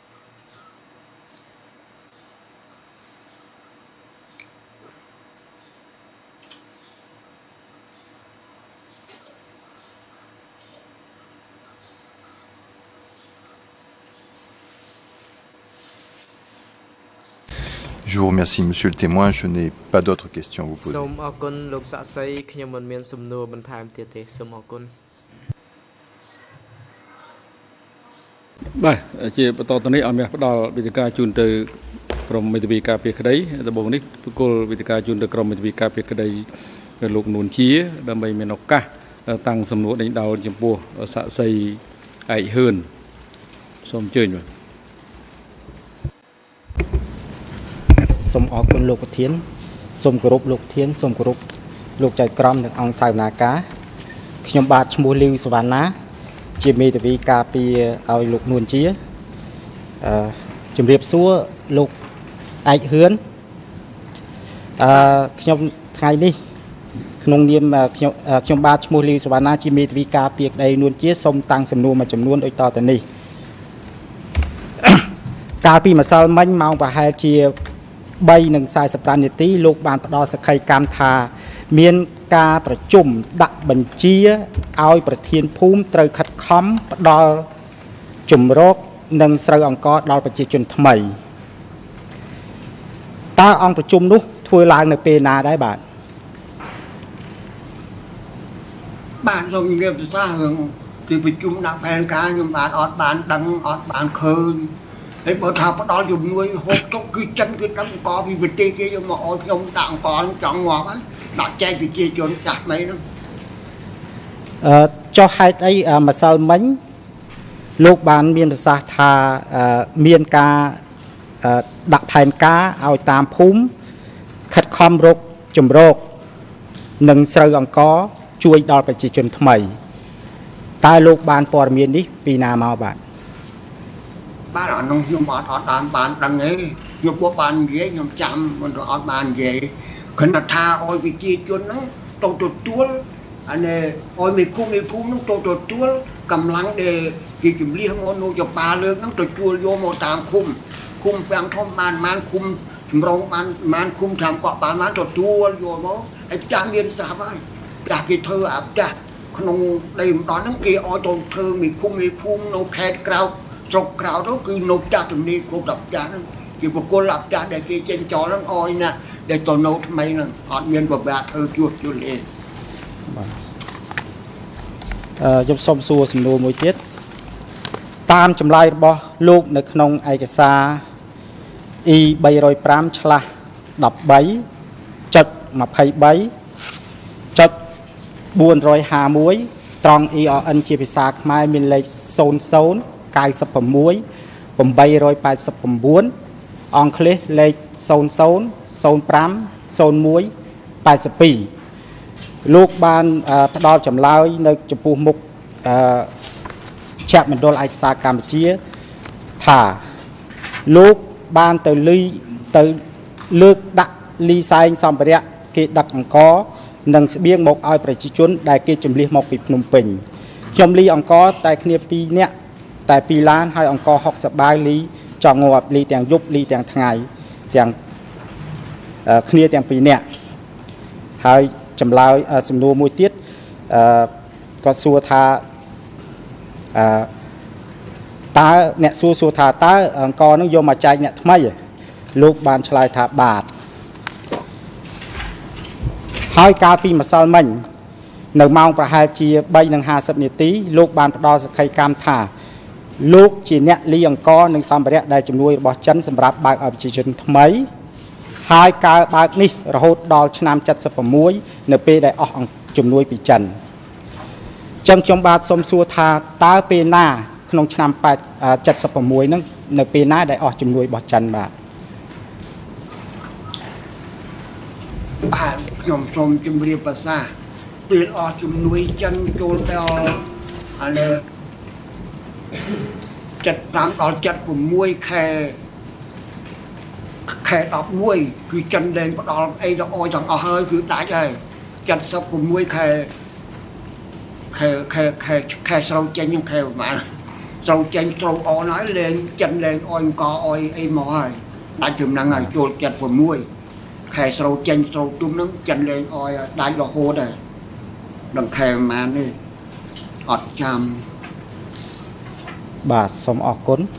Je vous remercie, monsieur le témoin. Je n'ai pas d'autres questions à vous poser. Bah, chỉ bắt đầu từ này, anh bắt đầu bị cái chuyện từ krom mấy cái cái cái đấy, từ bông này, cô bị cái chuyện từ krom mấy cái cái cái đấy, cái lục nôn chia, đâm bay miền Bắc cả, tăng sầm nốt đánh đầu chìm bùa, sạ xây ảnh hơn, xong chơi rồi. សូមអរគុណលោកប្រធានសូមគោរពលោកប្រធានសូមគោរពលោកចៅក្រមនិងអង្គសាវនាការខ្ញុំបាទឈ្មោះលីវសវណ្ណាជាមេធាវីការពារឲ្យលោកនួនជាអឺជំរាបសួរលោកឯកហ៊ឿនអឺខ្ញុំថ្ងៃនេះក្នុងនាមខ្ញុំខ្ញុំបាទឈ្មោះលីវសវណ្ណាជាមេធាវីការពារក្តីនួនជាសូមតាំងសំណួរមួយចំនួនដូចតទៅនេះកាលពីម្សិលមិញម៉ោងប្រហែលជា 3 និង 45 នាទីលោកបានផ្ដល់សក្ខីកម្មថាមានការប្រជុំដាក់បញ្ជាឲ្យប្រធានភូមិត្រូវខិតខំផ្ដល់ជំរកនិងស្រូវអង្ករដល់ប្រជាជនថ្មីតើអង្គប្រជុំនោះធ្វើឡើងនៅពេលណាដែរបាទបាទលោកនិយាយភាសារឿងគឺប្រជុំដាក់ផែនការខ្ញុំបានអត់បានដឹងអត់បានឃើញ ហើយបើថាផ្ដល់ជំនួយហូបចុកគឺចិនគឺដឹងអង្គពីប្រទេសគេយកមកឲ្យខ្ញុំដាក់អង្គចង់ងាប់ហើយដាក់ចែកប្រជាជនចាស់ថ្មីហ្នឹងអឺចុះហេតុអីម្សិលមិញលោកបានមានប្រសាសន៍ថាមានការដាក់ផែនការឲ្យតាមភូមិខិតខំរកជំរកនិងស្រូវអង្ករជួយដល់ប្រជាជនថ្មីตายโลกบานปอร์เมียนนี้ปีนามาบาทบ้านน้องยมอดอดบานบานดังนี้ยมพวกบานเย่ยมจำมันอดบานเย่ขณะท่าออยวิจิจนนั้นตรงตัวตัวอันนี้ออยมีคุ้มมีพุ่มนั้นตรงตัวตัวกำลังเดกี่จุ่มเลี้ยงโมโนจะปลาเลือกนั้นตัวตัวโยมตามคุ้มคุ้มแปลงทอมบานมันคุ้มรองมันมันคุ้มทำเกาะปลามันตัวตัวโยมไอ้จำเรียนสาบไอ้จากกี่เธออาบจากขนมในตอนนั้นกี่ออยตรงเธอมีคุ้มมีพุ่มโนแคดกราวสกกราวนั้นคือนกจ่าตรงนี้คนหลับจ่านั้นกี่บุคคลหลับจ่าแต่กี่เจนจอนั้นออยนะแต่ตอนโน้ทำไมนั่นอดเมียนแบบแบบเธอจุดจุดเองยมสมสัวสมโนมวยเจ็ดตามจำลายบ่ลูกในขนมไอกษาอีใบรอยปรามฉลาดับใบจัดมาไพ่ใบจัดบวนรอยหามวยตรองอีออันเจียพิษาขมายมีเลยโซนโซนกายสับผมมวยผมใบรอยปลายสับผมบ้วนอองเคลเลยโซนโซนโซนปรามโซนมวยปลายสปีลูกบานพดอจำลายในจปูมุกแชบมันโดนไอซากามเชียถ่าลูกบานเตลีเตเลือกดักลีไซน์ซอมเปรียเกดักอังกอหนังเบียงหมกเอาประชิจุนได้เกจมลีหมกปิดนุ่มปิ่งจมลีอังกอแต่เนียปีเนี้ยแต่ปีล้านให้อังกอหกสบายลีจองงบลีแต่งยุบลีแต่งทางไงแต่งเนียแต่งปีเนี้ยให้จำลายสำนวนมวยติดก็สัวทาตาเนี่ยสัวสัวทาตาอังกอนั่งโยมาใจเนี่ยทำไมลูกบานชลายทาบาทให้กาปีมาซาลมันหนึ่งมองประหารจีใบหนึ่งหาสิบเนตีลูกบานพดอสไข่กามทาลูกจีเนี่ยลีอังกอหนึ่งสามประเดี๋ยวได้จำนวนบอจันสำหรับบางอับจีจนทำไมหายกาบางนี่เราดอลชนามจัดสปมวยในปีได้ออกจำนวนปีจันจังจงบาทสมสัวทาตาปีหน้าขนมชนามปจัดสปมวยนั่งในปีหน้าได้ออกจำนวนบอจันบาทอ่านยมชมจำเรียบภาษาเปลี่ยนออกจำนวนจันโจลไปเอาอะไรจัดตามต่อจัดผมมวยแค่แค่ดอกมวยคือจันแดงดอกไอ้ดอกอ้อยจังเอาเฮ้ยคือได้ใจจัดสับผมมวยแค่แค่แค่แค่แค่เราเจนยังแค่มาเราเจนเราอ้อยน้อยแรงจันแรงอ้อยกออ้อยไอ้หมอไอ้ได้ถึงนั่งไงโจลจัดผมมวยแค่เราเจนเราตุ้มนั้นจันแรงอ้อยได้ดอกโหดเลยดังแค่มานี่อดจำบาทสมออกก้น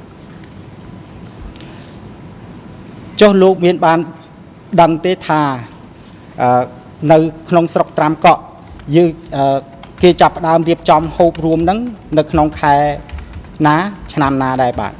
เจ้าลูกเมียนบานดังเตธาในขนมสระตรามเกาะยืดเกี่ยจับดามเรียบจอมโฮบรวมนั้นในขนมแคน้าชนามนาได้บาท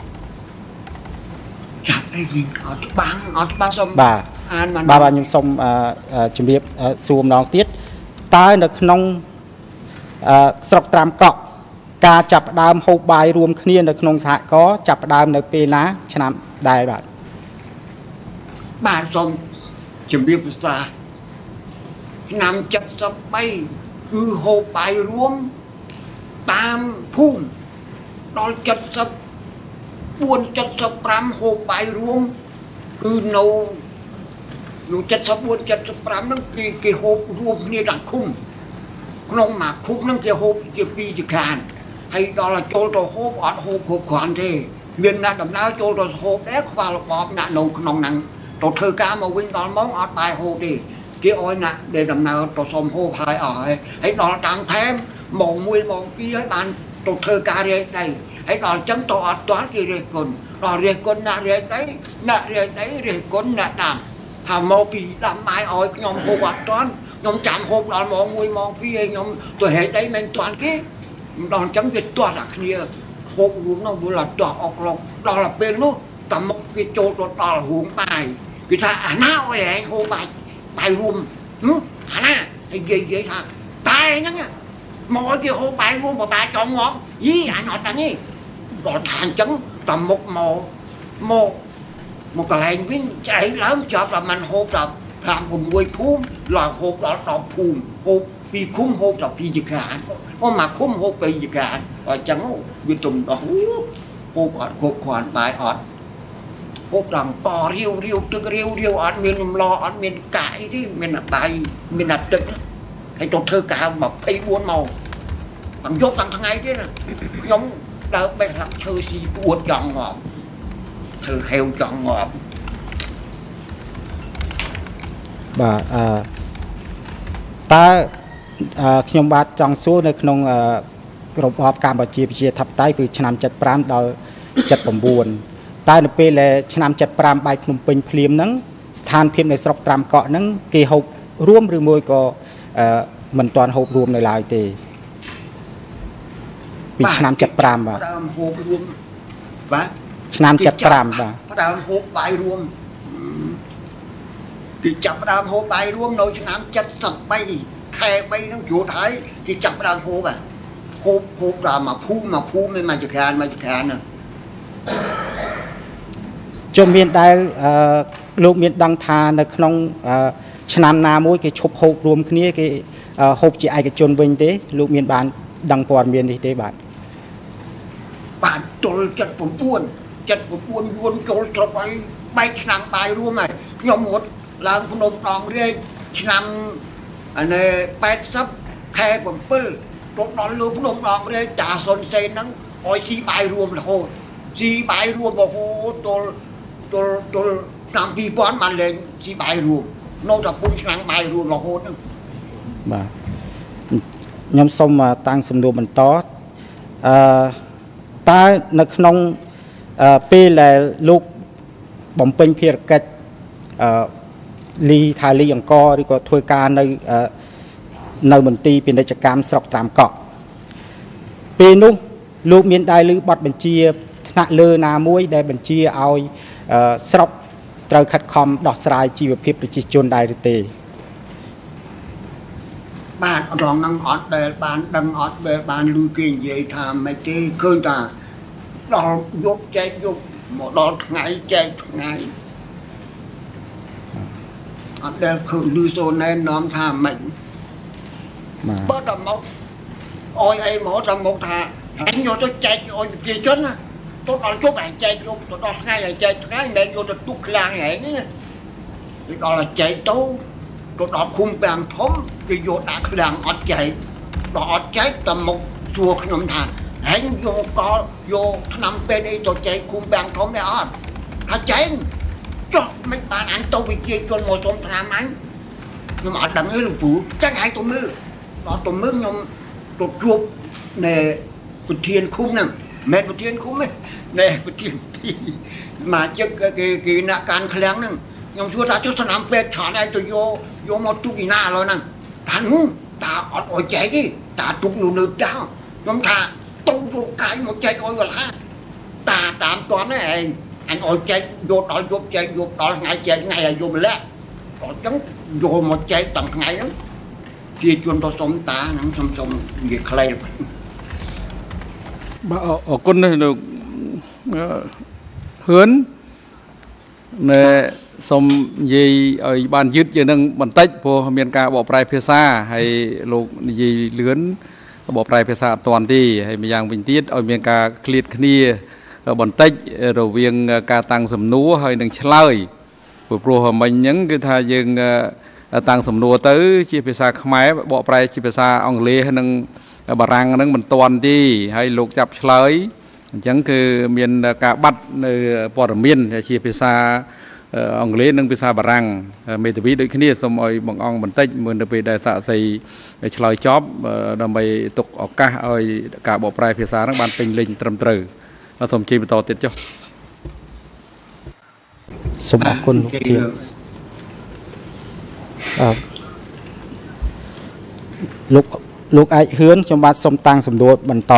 จับไอ้ยิงอดบังอดบังสมบาบาบายังสมจุดเรียบซูมน้องติดตายในขนมสระตรามเกาะการจับดามโฮบายรวมเคลียในขนมสะก็จับดามในปีน้าชนามได้บาทบ้านสมจำเรียบภาษานำจัดสบายคือโฮไปรวมตามพุ่มตอนจัดสบวนจัดสปรามโฮไปรวมคือโนโนจัดสบวนจัดสปรามนั่งกี่กี่โฮรวมนี่ดังคุ้มน้องหมากคุ้มนั่งกี่โฮกี่ปีกี่คานให้ดอลโจตัวโฮอดโฮโฮขวานเทเมียนนาดำน้าโจตัวโฮแดกควาลปอบหน้าโนขนมนังตัวเธอกามาวิ่งตอนมองอดไปโฮดีกี่อ้อยน่ะเดี๋ยวดำนาตัวสมโฮพายอ่อยให้ดอลดังแทมมองมวยมองปีให้บานตัวเธอกาเรียได้ให้ดอลจังตัวอดตัวกี่เรียกคนดอลเรียกคนน่ะเรียกได้น่ะเรียกได้เรียกคนน่ะดำทำโมปีดำไม้อ้อยยอมโฮวัดตอนยอมจำโฮดอลมองมวยมองปีให้ยอมตัวเหตุได้แมงตัวกี่ดอลจังเป็นตัวหลักเนี่ยโฮรวมน้องบุหรี่ตัวออกหลอกดอลเป็นนู้แต่มกกี่โจตัวดอลห่วงไปคือถ้าอ่านหน้าไอ้ไอ้โฮไปไปรวมนู้อ่านหน้าไอ้เยี่ยๆท่าตายนั่งอ่ะมองกี่โฮไปรวมบ่ไปจองงอยี่อ่านหอดแบบนี้ตอนทางจังแต่มกโมโมโมกระไรวิ่งใจล้างจอบแต่มันโฮแบบทำผมมวยพุ่มหลอกโฮดอลดอกพุ่มโฮពីឃុំហូបដល់ពីចកាអូមកឃុំហូបពីចកាអញ្ចឹងវាទុំដល់ហូបអត់គ្រប់គ្រាន់បាយអត់ហូបដល់ករាវរាវទឹករាវរាវអត់មានរំលអត់មានកាយទេមានតែបាយមានតែទឹកហើយទៅធ្វើការยี่สิบสี่ម៉ោងទាំងយប់ទាំងថ្ងៃទេណាខ្ញុំដើរបេះលាក់ឈើស៊ីអួតចង់ងាប់ធ្វើហេវចង់ងាប់បាទអឺតើខ្ញុំបាទចង់សួរនៅក្នុងរបបកម្ពុជាប្រជាធិបតេយ្យគឺឆ្នាំเจ็ดสิบห้าដល់เจ็ดสิบเก้าតែនៅពេលដែលឆ្នាំเจ็ดสิบห้าបាយភ្នំពេញភ្លាមហ្នឹងស្ថានភាពในស្រុកត្រាំកក់ហ្នឹងគេហូបរួមឬមួយក៏មិនទាន់ហូបរួមនៅឡើយទេពីឆ្នាំเจ็ดสิบห้าបាទដើមហូបរួមបាទឆ្នាំเจ็ดสิบห้าបាទដើមហូបបាយរួមគេចាប់ដើមហូបបាយរួមនៅឆ្នាំเจ็ดสิบสามខែបីហ្នឹងជួតហើយគេចាប់ដើមហូបហូបហូបដល់មកភូមិមកភូមិមិនមកចក្រានមកចក្រានហ្នឹងជុំមានដែលលោកមានដឹងថានៅក្នុងឆ្នាំណាមួយគេឈប់ហូបរួមគ្នាគេហូបជាឯកជនវិញទេលោកមានបានដឹងព័ត៌មាននេះទេបាទបាទទល់เจ็ดสิบเก้า เจ็ดสิบเก้าយួនចូលស្រុកហើយបែកឆ្នាំបាយរួមហើយខ្ញុំរត់ឡើងភ្នំដងរាជឆ្នាំអានេះแปดสิบខែbảyទៅដល់លើភ្នំដងរាជតាសុនសេនហ្នឹងឲ្យស៊ីបាយរួមរហូតស៊ីបាយរួមរហូតដល់ដល់ដល់ឆ្នាំពីរពាន់បានលេងស៊ីបាយរួមនៅតែពុំឆ្នាំបាយរួមរហូតហ្នឹងបាទខ្ញុំសូមតាំងសំណួរបន្តអឺតើនៅក្នុងពេលដែលលោកបំពេញភារកិច្ចអឺលីថាលីអង្គរឬក៏ធ្វើការនៅនៅមន្ទីរពាណិជ្ជកម្មស្រុកត្រាំកក់ពេលនោះលោកមានដែរឮបទបញ្ជាថ្នាក់លើណាមួយដែលបញ្ជាឲ្យស្រុកត្រូវខិតខំដោះស្រាយជីវភាពប្រជាជនដែរឬទេបាទរងនឹងអត់ដែលបានដឹងអត់ដែលបានឮគេនិយាយថាមិនទេឃើញថាដល់យប់ចែកយប់មកដល់ថ្ងៃចែកថ្ងៃអត់ដែលឃើញឮសូនណែនាំថាមិនបើដល់មកអោយអីមកដល់មកថាអញយកទៅចែកឲ្យប្រជាជនណាទៅដល់យប់ឲ្យចែកយប់ទៅដល់ថ្ងៃឲ្យចែកថ្ងៃមិនយកទៅទុកខ្លាំងហែងនេះដល់ឲ្យចែកទៅទៅដល់ឃុំប្រាំងធំគេយកដាក់ខ្លាំងអត់ចែកដល់អត់ចែកតែមកសួរខ្ញុំថាហែងយកកយកឆ្នាំពេទ្យអីទៅចែកឃុំប្រាំងធំនេះអត់ថាចែកចុះមិនបានអញទៅវិជាជនមកសុំថ្នាំអញខ្ញុំអត់ដឹងទេលោកពូចឹងឲ្យទៅមើលដល់ទៅមើលខ្ញុំទៅជួបនៃប្រធានឃុំហ្នឹងមិនប្រធានឃុំទេនៃប្រធានទីមកជឹកគេគេអ្នកការឃ្លាំងហ្នឹងខ្ញុំសួរថាចុះថ្នាំពេទ្យឆន់ឯងទៅយកយកមកទុកពីណាឥឡូវហ្នឹងថានោះតាអត់អោយចែកទេតាទុកនៅលើចោលខ្ញុំថាទៅយកកាយមកចែកអោយកលហាតាតាមតន់ឯងអញអោយចែកយកដល់យប់ចែកយកដល់ថ្ងៃចែកថ្ងៃឲ្យយកម្ល៉េះអញ្ចឹងយកមកចែកទាំងថ្ងៃហ្នឹងជាជនទៅសុំតាហ្នឹងសុំសុំនិយាយខ្លីបាទអរគុណណាស់លោកហឿនណែសូមនិយាយឲ្យបានយឺតជាងនឹងបន្តិចព្រោះមានការបកប្រែភាសាហើយលោកនិយាយលឿនបកប្រែភាសាអត់ទាន់ទេហើយម្យ៉ាងវិញទៀតឲ្យមានការឃ្លាតគ្នាបន្តិចរវាងការតាំងសំណួរហើយនឹងឆ្លើយព្រោះមិញហ្នឹងគឺថាយើងតាំងសំណួរទៅជាភាសាខ្មែរបកប្រែជាភាសាអង់គ្លេសនិងបារាំងហ្នឹងមិនទាន់ទេហើយលោកចាប់ឆ្លើយអញ្ចឹងគឺមានការបាត់នៅព័ត៌មានជាភាសាអង់គ្លេសនិងភាសាបារាំងមេធាវីដូចគ្នាសូមឲ្យបងអង្គបន្តិចមើលនៅពេលដែលសាកសីឆ្លើយចប់ដើម្បីទុកឱកាសឲ្យការបកប្រែភាសាហ្នឹងបានពេញលេញត្រឹមត្រូវសូមជ័យបន្តទៀតចុះសូមអរគុណលោកធានអឺលោកលោកអាចហឿនខ្ញុំបាទសូមតាំងសំណួរបន្ត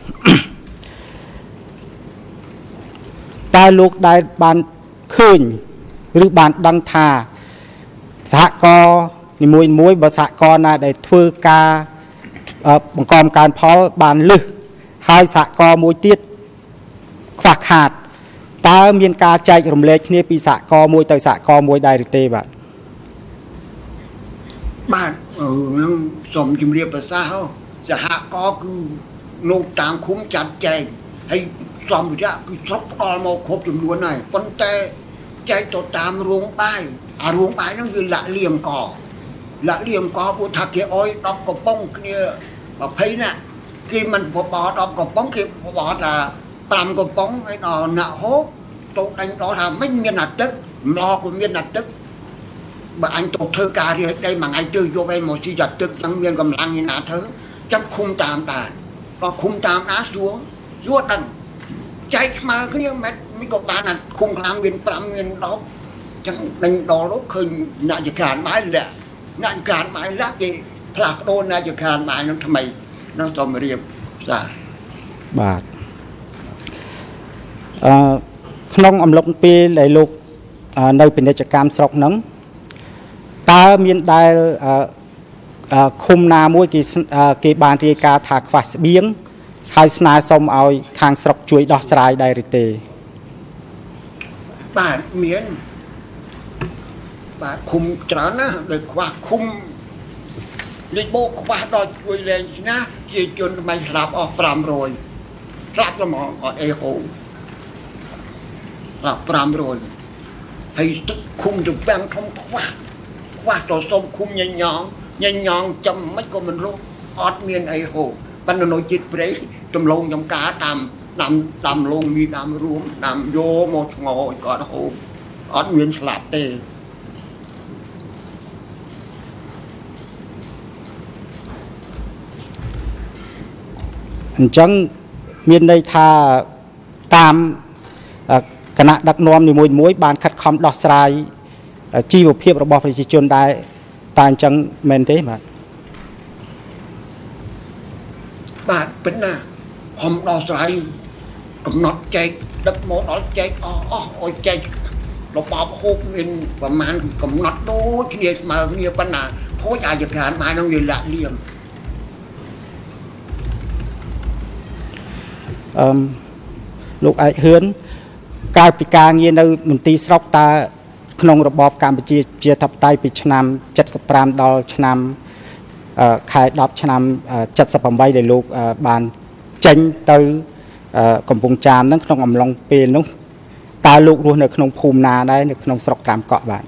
តើលោកដែលបានឃើញឬបានដឹងថាសហករណ៍នីមួយមួយបើសហករណ៍ណាដែលធ្វើការបង្កបង្កើនផលបានលឹះហើយសហករណ៍មួយទៀតខ្វះខាតតើមានការចែករំលែកគ្នាពីសហករណ៍មួយទៅសហករណ៍មួយដែរឬទេបាទបាទ ừ nó dòm chùm liệp là sao sẽ hạ có cứ nô tàng khúng chặt chè hay dòm ra cứ sốc to một khốp chùm luôn này con tê chạy tổ tam ruộng bài à ruộng bài nó như lạ liềm cỏ lạ liềm cỏ của thạc kia ôi đọc có bông kia mà thấy nè khi mình bỏ đọc có bóng kia bỏ là tạm có bóng cái đó nạ hốt tôi đánh đó là mấy miền nạt tức lo của miền nạt tức mà anh tổ thơ ca thì đây mà ngày chơi vô bên một chi giật tức trong miền cầm lăng như nạ thơ trong khung tam tàn và khung tam đá xuống ruột đằng chạy mà cái như mấy mấy cậu bạn là khung làm miền tam miền đó chẳng đánh đó lúc khơi nạ chỉ cản mãi lẹ nạ chỉ cản mãi lá cái lạc đôn nạ chỉ cản mãi nó thầm mày nó cho mà riêng dạ បាទអឺក្នុងអំឡុងពេលដែលលោកនៅពាណិជ្ជកម្មស្រុកហ្នឹងតើមានដែលឃុំណាមួយគេគេបានរាយការណ៍ថាខ្វះស្បៀងហើយស្នើសុំឲ្យខាងស្រុកជួយដោះស្រាយដែរឬទេបាទមានបាទឃុំច្រើនណាស់ដោយខ្វះឃុំលេខបូកខ្វះដល់ជួយលេងណាជាជនមិនស្លាប់អស់ប្រាំរយស្លាប់ហ្មងអត់អីហូរស្លាប់ប្រាំរយហើយទឹកឃុំទៅបាំងធំខ្វះខ្វះទៅសុំឃុំញញងញញងចាំមិនក៏មិនรู้អត់មានអីហូរប៉ុន្តែនៅចិត្តព្រៃទំលងចំការតាមតាមតាមលងមានតាមរួមតាមយោមកឆ្ងោឲ្យគាត់ហូរអត់មានស្លាប់ទេអញ្ចឹងមានន័យថាតាមគណៈដឹកនាំនីមួយៗបានខិតខំដោះស្រាយជីវភាពរបស់ប្រជាជនដែរតែអញ្ចឹងមែនទេបាទបាទពិតណាខំដោះស្រាយកំណត់ចែកដឹកមកដល់ចែកអស់អស់ឲ្យចែករបបហូបមានប្រមាណកំណត់ដូចគ្នាស្មើគ្នាប៉ុណ្ណាខូចអាយកានបាននឹងវាលាក់លៀមអឺលោកឯកហ៊ឿនកាលពីការងារនៅមន្ទីរស្រុកតើក្នុងរបបកម្ពុជាជាធិបតេយ្យពីឆ្នាំ칠십៥ដល់ឆ្នាំខែដប់ឆ្នាំ칠십៨ដែលលោកបានចេញទៅកំពង់ចាមហ្នឹងក្នុងអំឡុងពេលនោះតើលោករស់នៅក្នុងភូមិណាដែរនៅក្នុងស្រុកកាមកក់បាទ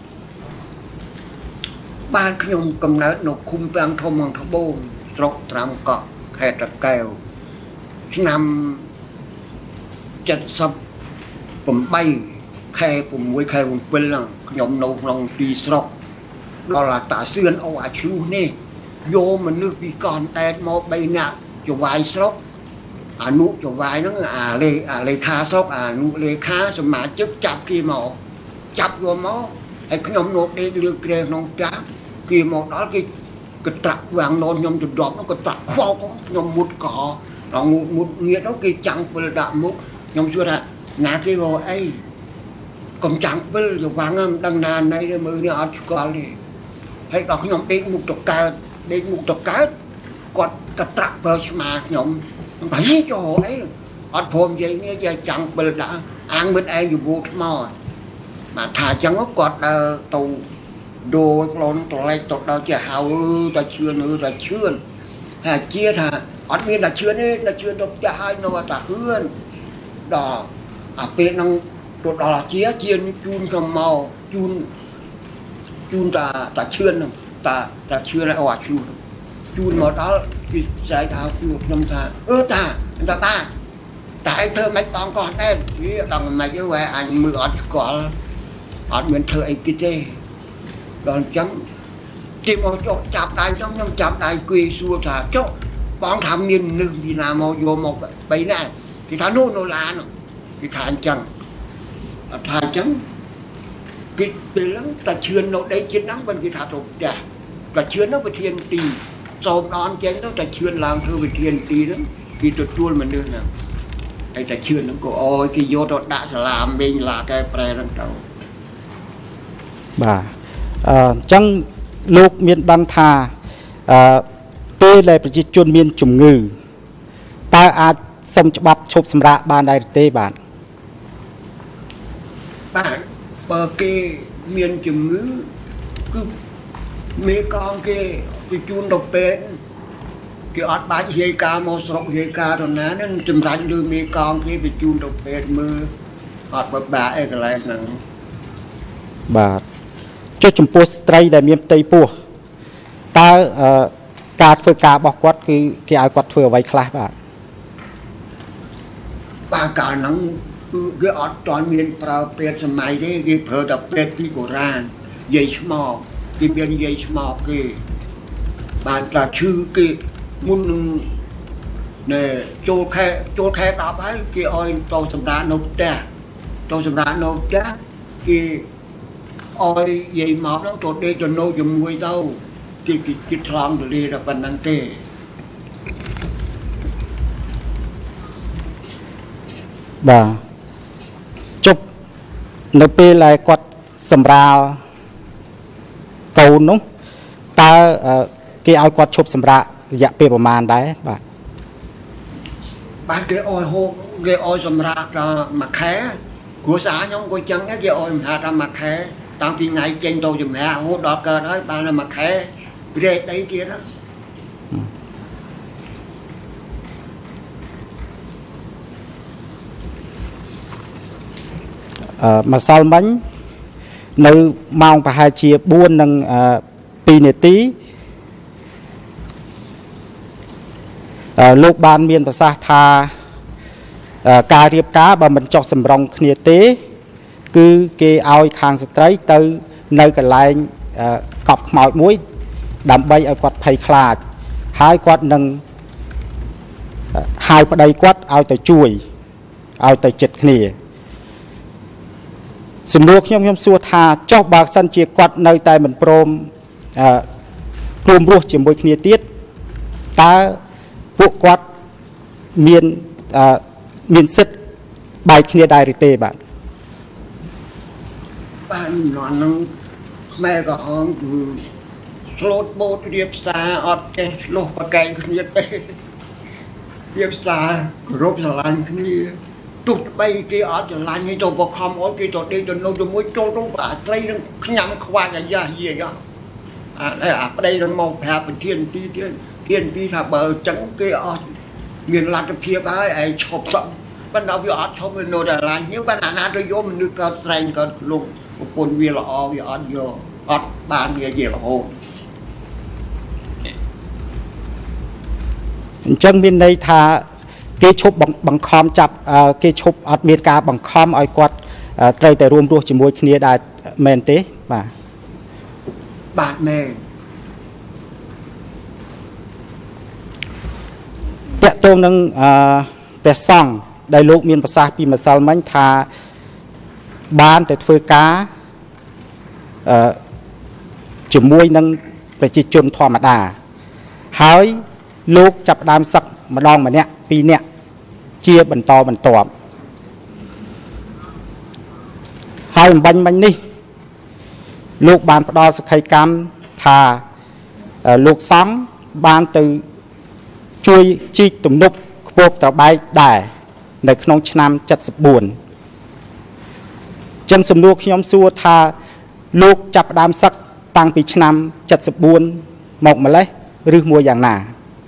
បានខ្ញុំកំណើតនៅឃុំពាំងធំក្នុងត្បូងស្រុកត្រាំកក់ខេត្តតាកែវឆ្នាំเจ็ดสิบแปดខែหกខែเจ็ดហ្នឹងខ្ញុំនៅក្នុងទីស្រុកដល់តាសឿនអូអាឈូនេះយកមនុស្សពីកនតែតមកបីនាក់ចវាយស្រុកអនុចវាយហ្នឹងអាលេអាលេខាស្រុកអនុលេខាសមាជិកចាប់គេមកចាប់យកមកហើយខ្ញុំនៅដេកលើក្រែក្នុងផ្ទះគេមកដល់គេកត្រាក់វាំងនោនខ្ញុំទៅដប់ក៏ត្រាក់ខ្វោកខ្ញុំមុតកោដល់មុតងាកទៅគេចាំងពិលដាក់មុខខ្ញុំសួរថាណាគេក៏អីកុំចាំងពិលយវាំងមិនដឹងណាណៃទេមើលនេះអត់ស្គាល់ទេហើយដល់ខ្ញុំដេកមុខទៅកើតដេកមុខទៅកើតគាត់កត្រាក់បើស្មាខ្ញុំបើនេះចូលអីអត់ព្រមនិយាយនេះជាចាំងពិលដាក់អាងមិត្តឯងយវូថ្មបាទថាអញ្ចឹងគាត់ដើរទៅដូរប្លន់តលេចទៅដល់ជាហៅតែជឿនតែជឿនហើយជាថាអត់មានតែជឿនទេតែជឿនទៅផ្ទះហើយនៅតែហឿនដល់អាពេលហ្នឹងទៅដល់អាជាជាជូនខ្ញុំមកជូនជូនតាតាជឿនហ្នឹងតាតាជឿនអូអាជូនជូនមកដល់គេចែកថាជួបខ្ញុំថាអឺតាតាតាតែឯងធ្វើមិនបងកោះដែរវាដល់មិនយូរហើយអញមើលអត់ស្គាល់អត់មានធ្វើអីគេទេដល់អញ្ចឹងគេមកចុះចាប់ដៃខ្ញុំខ្ញុំចាប់ដៃគួយសួរថាចុះបងថាមាននឹកពីណាមកយកមកបីណាគេថានោះនៅឡានគេថាអញ្ចឹងអត់ថាអញ្ចឹងគេពេលហ្នឹងតាឈឿននៅដីចិត្តហ្នឹងមិនគេថាទៅផ្ទះតាឈឿននោះប្រធានទីសូមដល់ចេញទៅតាឈឿនឡើងធ្វើប្រធានទីហ្នឹងគេទទួលមនុស្សហ្នឹងហើយតាឈឿនហ្នឹងក៏អូយគេយកទៅដាក់សាលាមវិញឡាកែប្រែហ្នឹងទៅបាទអញ្ចឹងលោកមានដឹងថាអឺពេលដែលប្រជាជនមានជំងឺតើអាចសុំច្បាប់ឈប់សម្រាកបានដែរទេបាទបាទបើគេមានជំងឺគឺមេកងគេไปจูนดอกเป็ดกี่อดบาดเฮกาโมสรกเฮกาตอนนั้นนั่นจำรันดูมีกองที่ไปจูนดอกเป็ดมืออดแบบแบบอะไรนั่นบาดจุดจมพูสไตรได้มีตีปูตาการฝึกการบอกวัดคือกี่เอาวัดเฟื่อไว้คลาบาดบางการนั้นกี่อดตอนมีเปล่าเป็ดสมัยนี้กี่เผอดอกเป็ดที่โบราณใหญ่ชมอกกี่เป็นใหญ่ชมอกกี่บางตาชื่อกี่มุนเนี่ยโจแค่โจแค่ตาไปกี่อ้อยโตสำราญนกแต่โตสำราญนกแต่กี่อ้อยใหญ่หมอบแล้วตัวเด็กจนโนจมวยเต้ากี่กี่กี่ทองตัวเด็กแบบนั้นเต้บ่าจบในปีไรกดสำราญเก่านุ๊กตากี่เอากดชบสำราญระยะปีประมาณได้บ่าบ้านเกออยโฮเกออยสำราญจะมาแค่กูสาน้องกูจังเนี่ยเกออยมาทำมาแค่ตามปีไงเจนโตจุ่มแห่โหดอกเกิดให้บ้านมาแค่เด็กได้กี่นะมาซาลมันในมองประหารเชียบุญนังปีเนตีลูกบ้านเมียนภาษาทาการเรียบก้าบำบัดจอกสำรองเนียเต้คือเกเอาคางสไตร์เตอในกันไลน์กอบหมอยมุ้ยดำใบเอากวาดไผ่คลาดหายกวาดนังหายประเดี๋ยวกวาดเอาแต่ช่วยเอาแต่เจ็ดเนียสำรวจยมยมสัวทาเจ้าบากสันเจียกวาดในแต่เหมือนโปรมกลุ่มรูจิมบวยเนียติดตาพวกกวาดเมียนเมียนสิทธิ์ใบเนียได้หรือเตบ้านบ้านนอนนั่งแม่ก็ห้องคือโสดโบดเรียบสาอดแกโลกปะไก่เนียเตเรียบสารบสลานนี่ตุดไปกี่อดสลานให้ตัวประคำอ้อยกี่ตัวเด็กตัวโน้ตตัวมวยโจต้องป่าไตรนึงขยำควายกันยาเยี่ยกันอ่าไอ้อาไปได้เรามองแผลเป็นเทียนตีเทียนเทียนตีถ้าเบอร์จังกี่อดเงินลัดเพียบไอ้ไอ้ชอบสับรรดาวิอดชอบเป็นโนดลานนี้บรรดานาตัวโยมนึกก็แรงก็ลงปนวิลอวิอดโยอดบานเนี่ยเยี่ยโหจังมีในทาเกชบบังคอมจับเกชบอดเมียนกาบังคอมอ้อยกวาดไตรแต่รวมรวมจิมวยเนียได้เมนเต้มาบาดแมนเตะตัวนึงเปะซ่องได้ลูกเมียนภาษาปีมาซาลมันทาบ้านแต่เฟือกาจิมวยนั่งไปจิจมธรรมดาหายลูกจับดามสักมาลองมาเนี้ยปีเนี้ยเจียบันตอบันตอบหายบันบันนี่ลูกบานปดอสกายกรรมทาลูกซ้ำบานtừช่วยจีตุ่มนุกพวกตะไบได้ในขนมชนามจัดสมบูรณ์จังสมลูกยอมสัวทาลูกจับดามสักตั้งปีชนามจัดสมบูรณ์หมกมาเลยหรือมัวอย่างหนา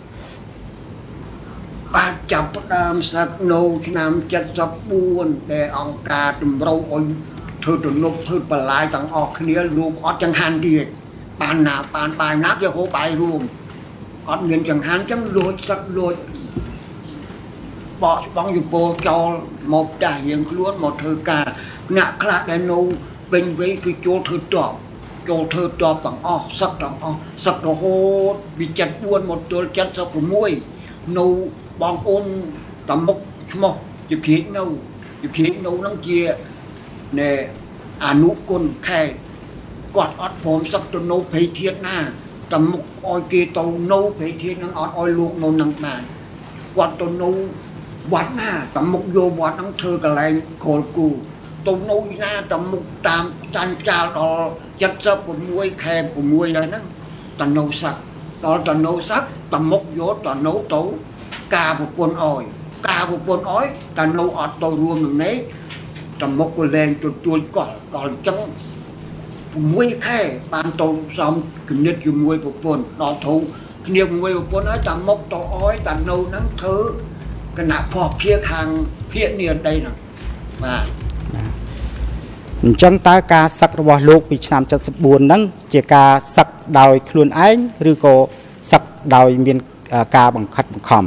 บาดจับดามสักโนชนามจัดสมบูรณ์แต่องค์การตุ่มเราอ่อนเธอตุ่มนุกเธอปลายต่างออกเนี้ยลูกอดจังหันเดียดปานหนาปานปลายนักจะโหไปรวมอดเงินจังหันจังโหลดสักโหลดบอสบองอยู่โปจอหมดจ่ายยังล้วนหมดเธอกาหนักคลาดแต่โนเป็นไว้คือโจเธอตอบโจเธอตอบต่างออกสักต่างออกสักโหดวิจัดบ้วนหมดตัวจัดสักผมมวยโนบองโอนตำมกชมกจะเขียนโนจะเขียนโนนั่งเกียเนี่ยอนุกุลแค่กอดอดผมสักตัวโนเพเทียนหน้าตำมกออยเกตโนเพเทียนนั่งอดออยลูกโนนังมานกอดตัวโนวัดหน้าตำมกโยวัดนั่งเธอกระไรโคลกูตัวโนหน้าตำมกตามจันเจ้าดอจัดสักผมมวยแค่ผมมวยอะไรนั่งตะโนสักตอนตะโนสักตำมกโยตะโนโตกาบุปผลอ้อยกาบุปผลอ้อยตะโนอดตัวรวมแบบนี้ตำมกก็แรงตัวตัวก่อนก่อนจังមួយខែបានទៅសំគណិតជាមួយប្រពន្ធដល់ធូរគ្នាជាមួយប្រពន្ធហើយតាមមុខទៅអោយតាមនៅហ្នឹងធ្វើគណៈភ័ព្វភាខាងភាគនេះដីហ្នឹងបាទអញ្ចឹងតើការសឹករបស់លោកពីឆ្នាំเจ็ดสิบสี่ហ្នឹងជាការសឹកដោយខ្លួនឯងឬក៏សឹកដោយមានការបង្ខិតបង្ខំ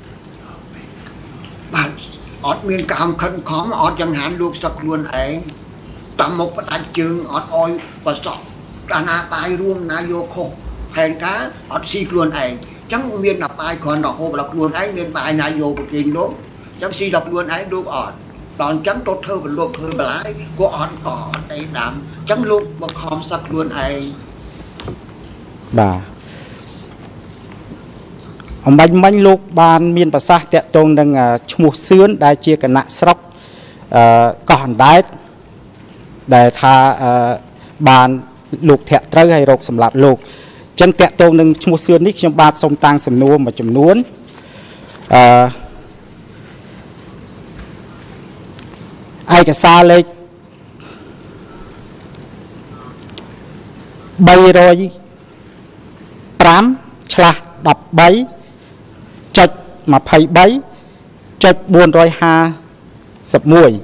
បាទអត់មានការបង្ខិតបង្ខំអត់ចង្ហាន់លោកសឹកខ្លួនឯងតាមមុខផ្ដាច់ជើងអត់អោយប្រសក់អាណាបាយរួមណាយកខុសផែនការអត់ស៊ីខ្លួនឯងអញ្ចឹងមានតែបាយគ្រាន់តែហូបដល់ខ្លួនឯងមានបាយណាយកប្រគេនលោកអញ្ចឹងស៊ីដល់ខ្លួនឯងលោកអត់ដល់អញ្ចឹងទៅធ្វើបលប់ធ្វើបន្លាយក៏អត់ក៏អត់អីដាំអញ្ចឹងលោកបង្ខំសឹកខ្លួនឯងបាទអំបញ្ញមិញលោកបានមានប្រសាសន៍តាក់ទងនឹងឈ្មោះសឿនដែលជាគណៈស្រុកអឺកោះអណ្ដែតដែលថាអឺបានលោកធាក់ត្រូវឲ្យរកសម្រាប់លោកចឹងតាក់ទងនឹងឈ្មោះសឿននេះខ្ញុំបាទសូមតាំងសំណួរមួយចំនួនអឺឯកសារលេខបីរយប្រាំឆ្លាស់ដប់បីចុចម្ភៃបីចុចបួនរយហាសិបមួយ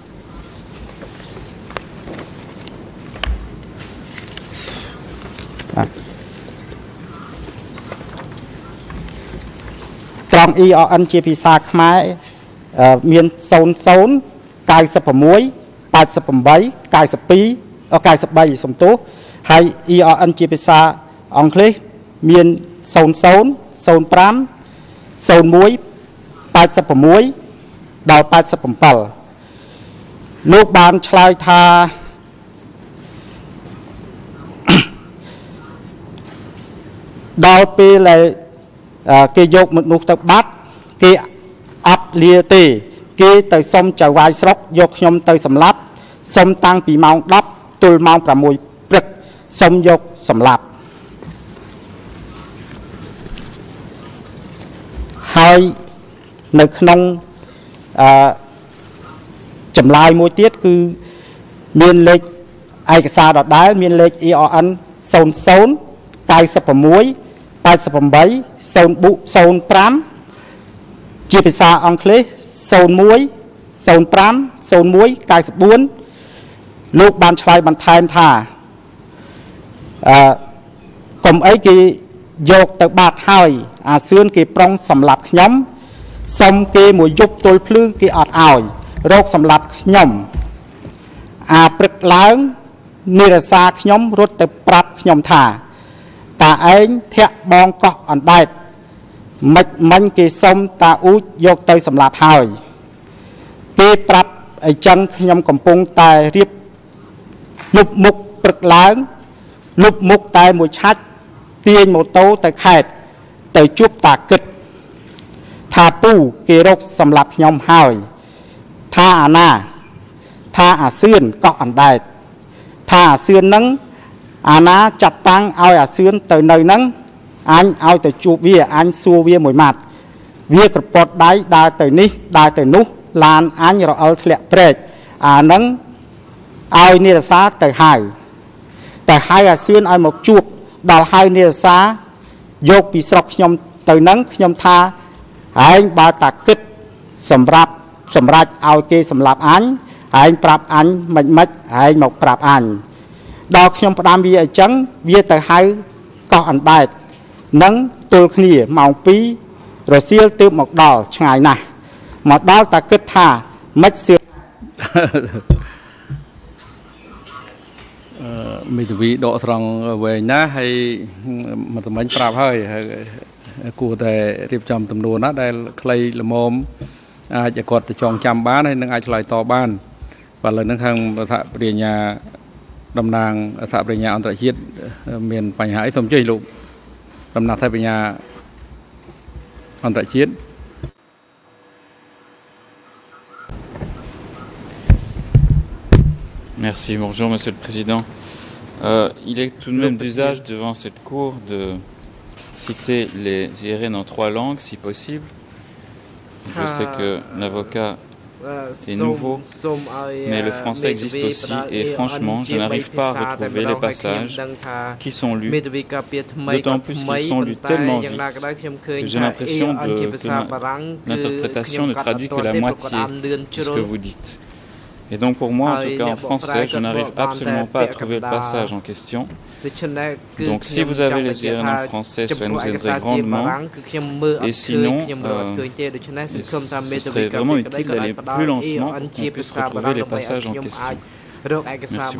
ត្រង់ E R N ជាភាសាខ្មែរមានศูนย์ ศูนย์ เก้าสิบหก แปดสิบแปด เก้าสิบสอง เก้าสิบสามសំទោសហើយ E R N ជាភាសាអង់គ្លេសមានศูนย์ ศูนย์ ศูนย์ ห้า ศูนย์ หนึ่ง แปดสิบหกដល់แปดสิบเจ็ดលោកបានឆ្លើយថាដល់ពេលដែលគេយកមនុស្សទៅបាត់គេអត់លាទេគេទៅសុំចៅវាយស្រុកយកខ្ញុំទៅសម្លាប់សុំតាំងពីម៉ោងដប់ទល់ម៉ោងប្រាំមួយព្រឹកសុំយកសម្លាប់ហើយនៅក្នុងអឺចម្លើយមួយទៀតគឺមានលេខឯកសារដដែលមានលេខ E R N ศูนย์ ศูนย์ เก้าสิบหก แปดสิบแปด ศูนย์ ศูนย์ ห้าជាភាសាអង់គ្លេសศูนย์ หนึ่ง ศูนย์ ห้า ศูนย์ หนึ่ง เก้าสิบสี่លោកបានឆ្លើយបន្ថែមថាអឺកុំអីគេយកទៅបាត់ហើយអាសឿនគេប្រុងសម្លាប់ខ្ញុំសុំគេមួយយប់ទល់ភ្លឺគេអត់ឲ្យរកសម្លាប់ខ្ញុំអាព្រឹកឡើងនិរសាខ្ញុំរត់ទៅប្រាប់ខ្ញុំថាតាឯងធាក់បងកោះអណ្ដែតមិនមិញគេសុំតាអ៊ូចយកទៅសម្លាប់ហើយគេប្រាប់អីចឹងខ្ញុំកំពុងតែរៀបលុបមុខព្រឹកឡើងលុបមុខតែមួយឆាច់ទាញម៉ូតូទៅខេត្តទៅជួបតាគិតថាពូគេរកសម្លាប់ខ្ញុំហើយថាអាណាថាអាសឿនកោះអណ្ដែតថាអាសឿនហ្នឹងអាណាចាត់តាំងឲ្យអាសឿនទៅនៅហ្នឹងអញឲ្យទៅជួបវាអញសួរវាមួយម៉ាត់វាក្រពតដៃដើរទៅនេះដើរទៅនោះឡានអញរអិលធ្លាក់ព្រែកអាហ្នឹងឲ្យនិរសាទៅហៅតែហៅអាសឿនឲ្យមកជួបដល់ហៅនិរសាយកពីស្រុកខ្ញុំទៅហ្នឹងខ្ញុំថាឯងបើតាគិតសម្រាប់សម្រាប់ឲ្យគេសម្លាប់អញឯងប្រាប់អញមិនមិនឯងមកប្រាប់អញដល់ខ្ញុំផ្ដាំវាអញ្ចឹងវាទៅហៅកោះអណ្ដែតនឹងទល់គ្នាម៉ោងពីររសៀលទើបមកដល់ឆ្ងាយណាស់មកដល់តាគិតថាមិនសឿនអឺមេធាវីដកស្រង់វែងណាស់ហើយមិនសម្បាញ់ប្រាប់ហើយគួរតែរៀបចំទំនួលណាដែលខ្លីល្មមអាចឲ្យគាត់ទៅចងចាំបានហើយនឹងអាចឆ្លើយតបបានបាទឥឡូវហ្នឹងខាងសហប្រញ្ញាតំណាងសហប្រញ្ញាអន្តរជាតិមានបញ្ហាអីសូមជ័យលោកតំណាងសហប្រញ្ញាអន្តរជាតិ Merci, bonjour Monsieur le Président. Euh, il est tout de même d'usage devant cette cour de citer les I R N en trois langues si possible. Je sais que l'avocat est nouveau, mais le français existe aussi et franchement, je n'arrive pas à retrouver les passages qui sont lus, d'autant plus qu'ils sont lus tellement vite que j'ai l'impression que l'interprétation ne traduit que la moitié de ce que vous dites. Et donc pour moi, en tout cas en français, je n'arrive absolument pas à trouver le passage en question. Donc si vous avez les I R N en français, cela nous aiderait grandement. Et sinon, euh, ce serait vraiment utile d'aller plus lentement pour qu'on puisse retrouver les passages en question. Merci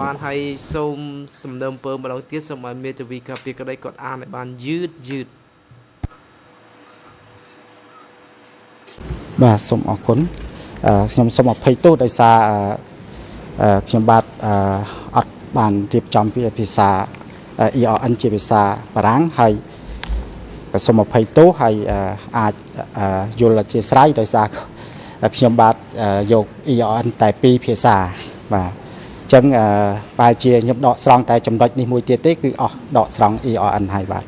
beaucoup. ខ្ញុំសូមអភ័យទោសដោយសារខ្ញុំបាទអត់បានរៀបចំពីភាសា E R N ជាភាសាបារាំងហើយក៏សូមអភ័យទោសហើយអាចយល់អធិស្ឋានដោយសារខ្ញុំបាទយក E R N តែពីរភាសាបាទអញ្ចឹងបែរជាខ្ញុំដកស្រង់តែចំណុចនេះមួយទៀតទេគឺអស់ដកស្រង់ E R N ហើយបាទ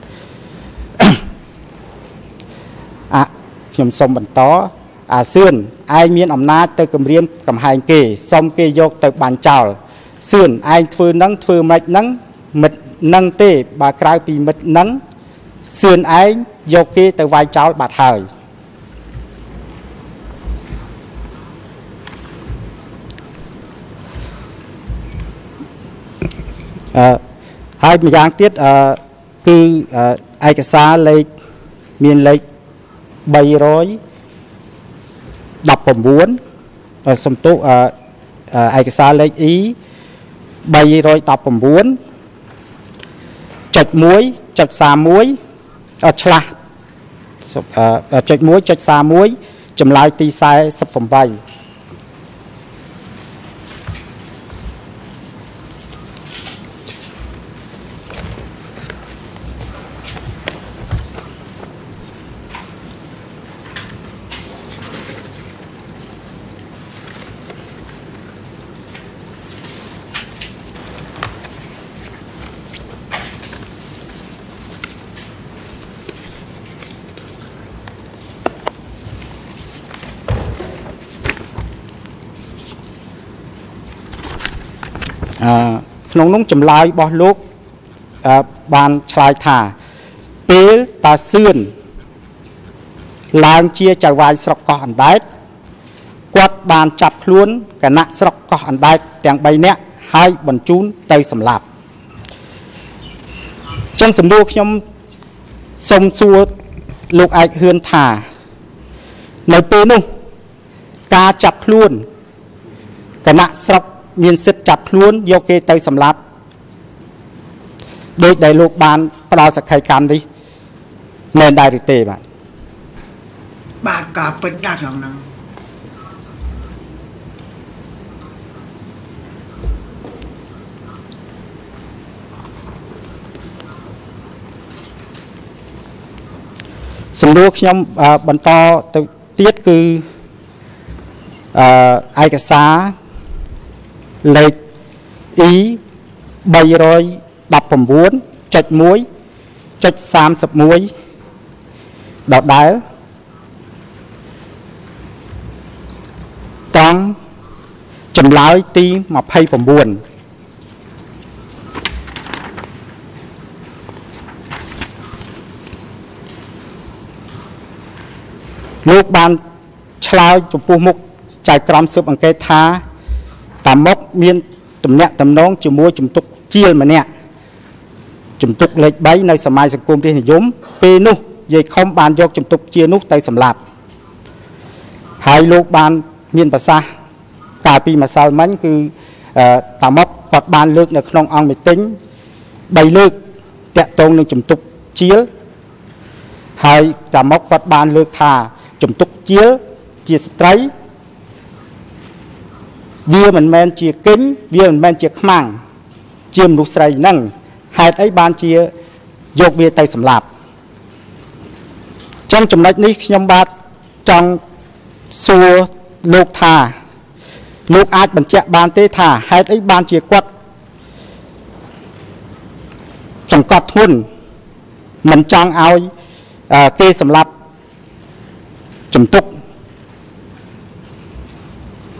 អខ្ញុំសូមបន្តអាសឿនឯងមានអំណាចទៅគម្រាមកំហែងគេសុំគេយកទៅបាញ់ចោលសឿនឯងធ្វើនឹងធ្វើម៉េចនឹងមិត្តនឹងទេបើក្រៅពីមិត្តនឹងសឿនឯងយកគេទៅវាយចោលបាត់ហើយអឺហើយម្យ៉ាងទៀតអឺគឺឯកសារលេខមានលេខ300 19សំទុះឯកសារលេខ E 319 ចុច 1 ចុច សាមមួយឆ្លាស់ចុច 1 ចុច សាមមួយចម្លើយទីสี่สิบแปดក្នុងនោះចម្លើយរបស់លោកបានឆ្លើយថាពេលតាសឿនឡើងជាចៅវាយស្រុកកោះអណ្ដែតគាត់បានចាប់ខ្លួនគណៈស្រុកកោះអណ្ដែតទាំងបីនាក់ហើយបញ្ជូនទៅសម្លាប់ចឹងសំណួរខ្ញុំសូមសួរលោកឯកហ៊ឿនថានៅពេលនោះការចាប់ខ្លួនគណៈស្រុកមានសិទ្ធិចាប់ខ្លួនយកគេទៅសម្លាប់ដោយដែលលោកបានផ្ដល់សក្ខីកម្មនេះមែនដែរឬទេបាទបាទការពិតណាស់ក្នុងហ្នឹងសំណួរខ្ញុំបន្តទៅទៀតគឺឯកសារលេខ E 319 ចុច 1 ចុច សាមសិបមួយដដែលត្រង់ចម្លើយទីยี่สิบเก้าលោកបានឆ្លើយចំពោះមុខចៅក្រមស៊ើបអង្កេតថាតាមុកមានទំនាក់ទំនងជាមួយជំទប់ជាលម្នាក់ជំទប់លេខ3នៅសម័យសង្គមរាស្ត្រនិយមពេលនោះយាយខំបានយកជំទប់ជានោះទៅសម្លាប់ហើយលោកបានមានប្រសាសន៍កាលពីម្សិលមិញគឺតាមុកគាត់បានលើកនៅក្នុងអង្គមីទីងបីលើកតាក់ទងនឹងជំទប់ជាលហើយតាមុកគាត់បានលើកថាជំទប់ជាលជាស្ត្រីវាមិនមែនជាគិញវាមិនមែនជាខ្មាំងជាមនុស្សស្រីហ្នឹងហេតុអីបានជាយកវាទៅសម្លាប់ចឹងចំណុចនេះខ្ញុំបាទចង់សួរលោកថាលោកអាចបញ្ជាក់បានទេថាហេតុអីបានជាគាត់សង្កត់ធ្ងន់មិនចង់ឲ្យគេសម្លាប់ជំទប់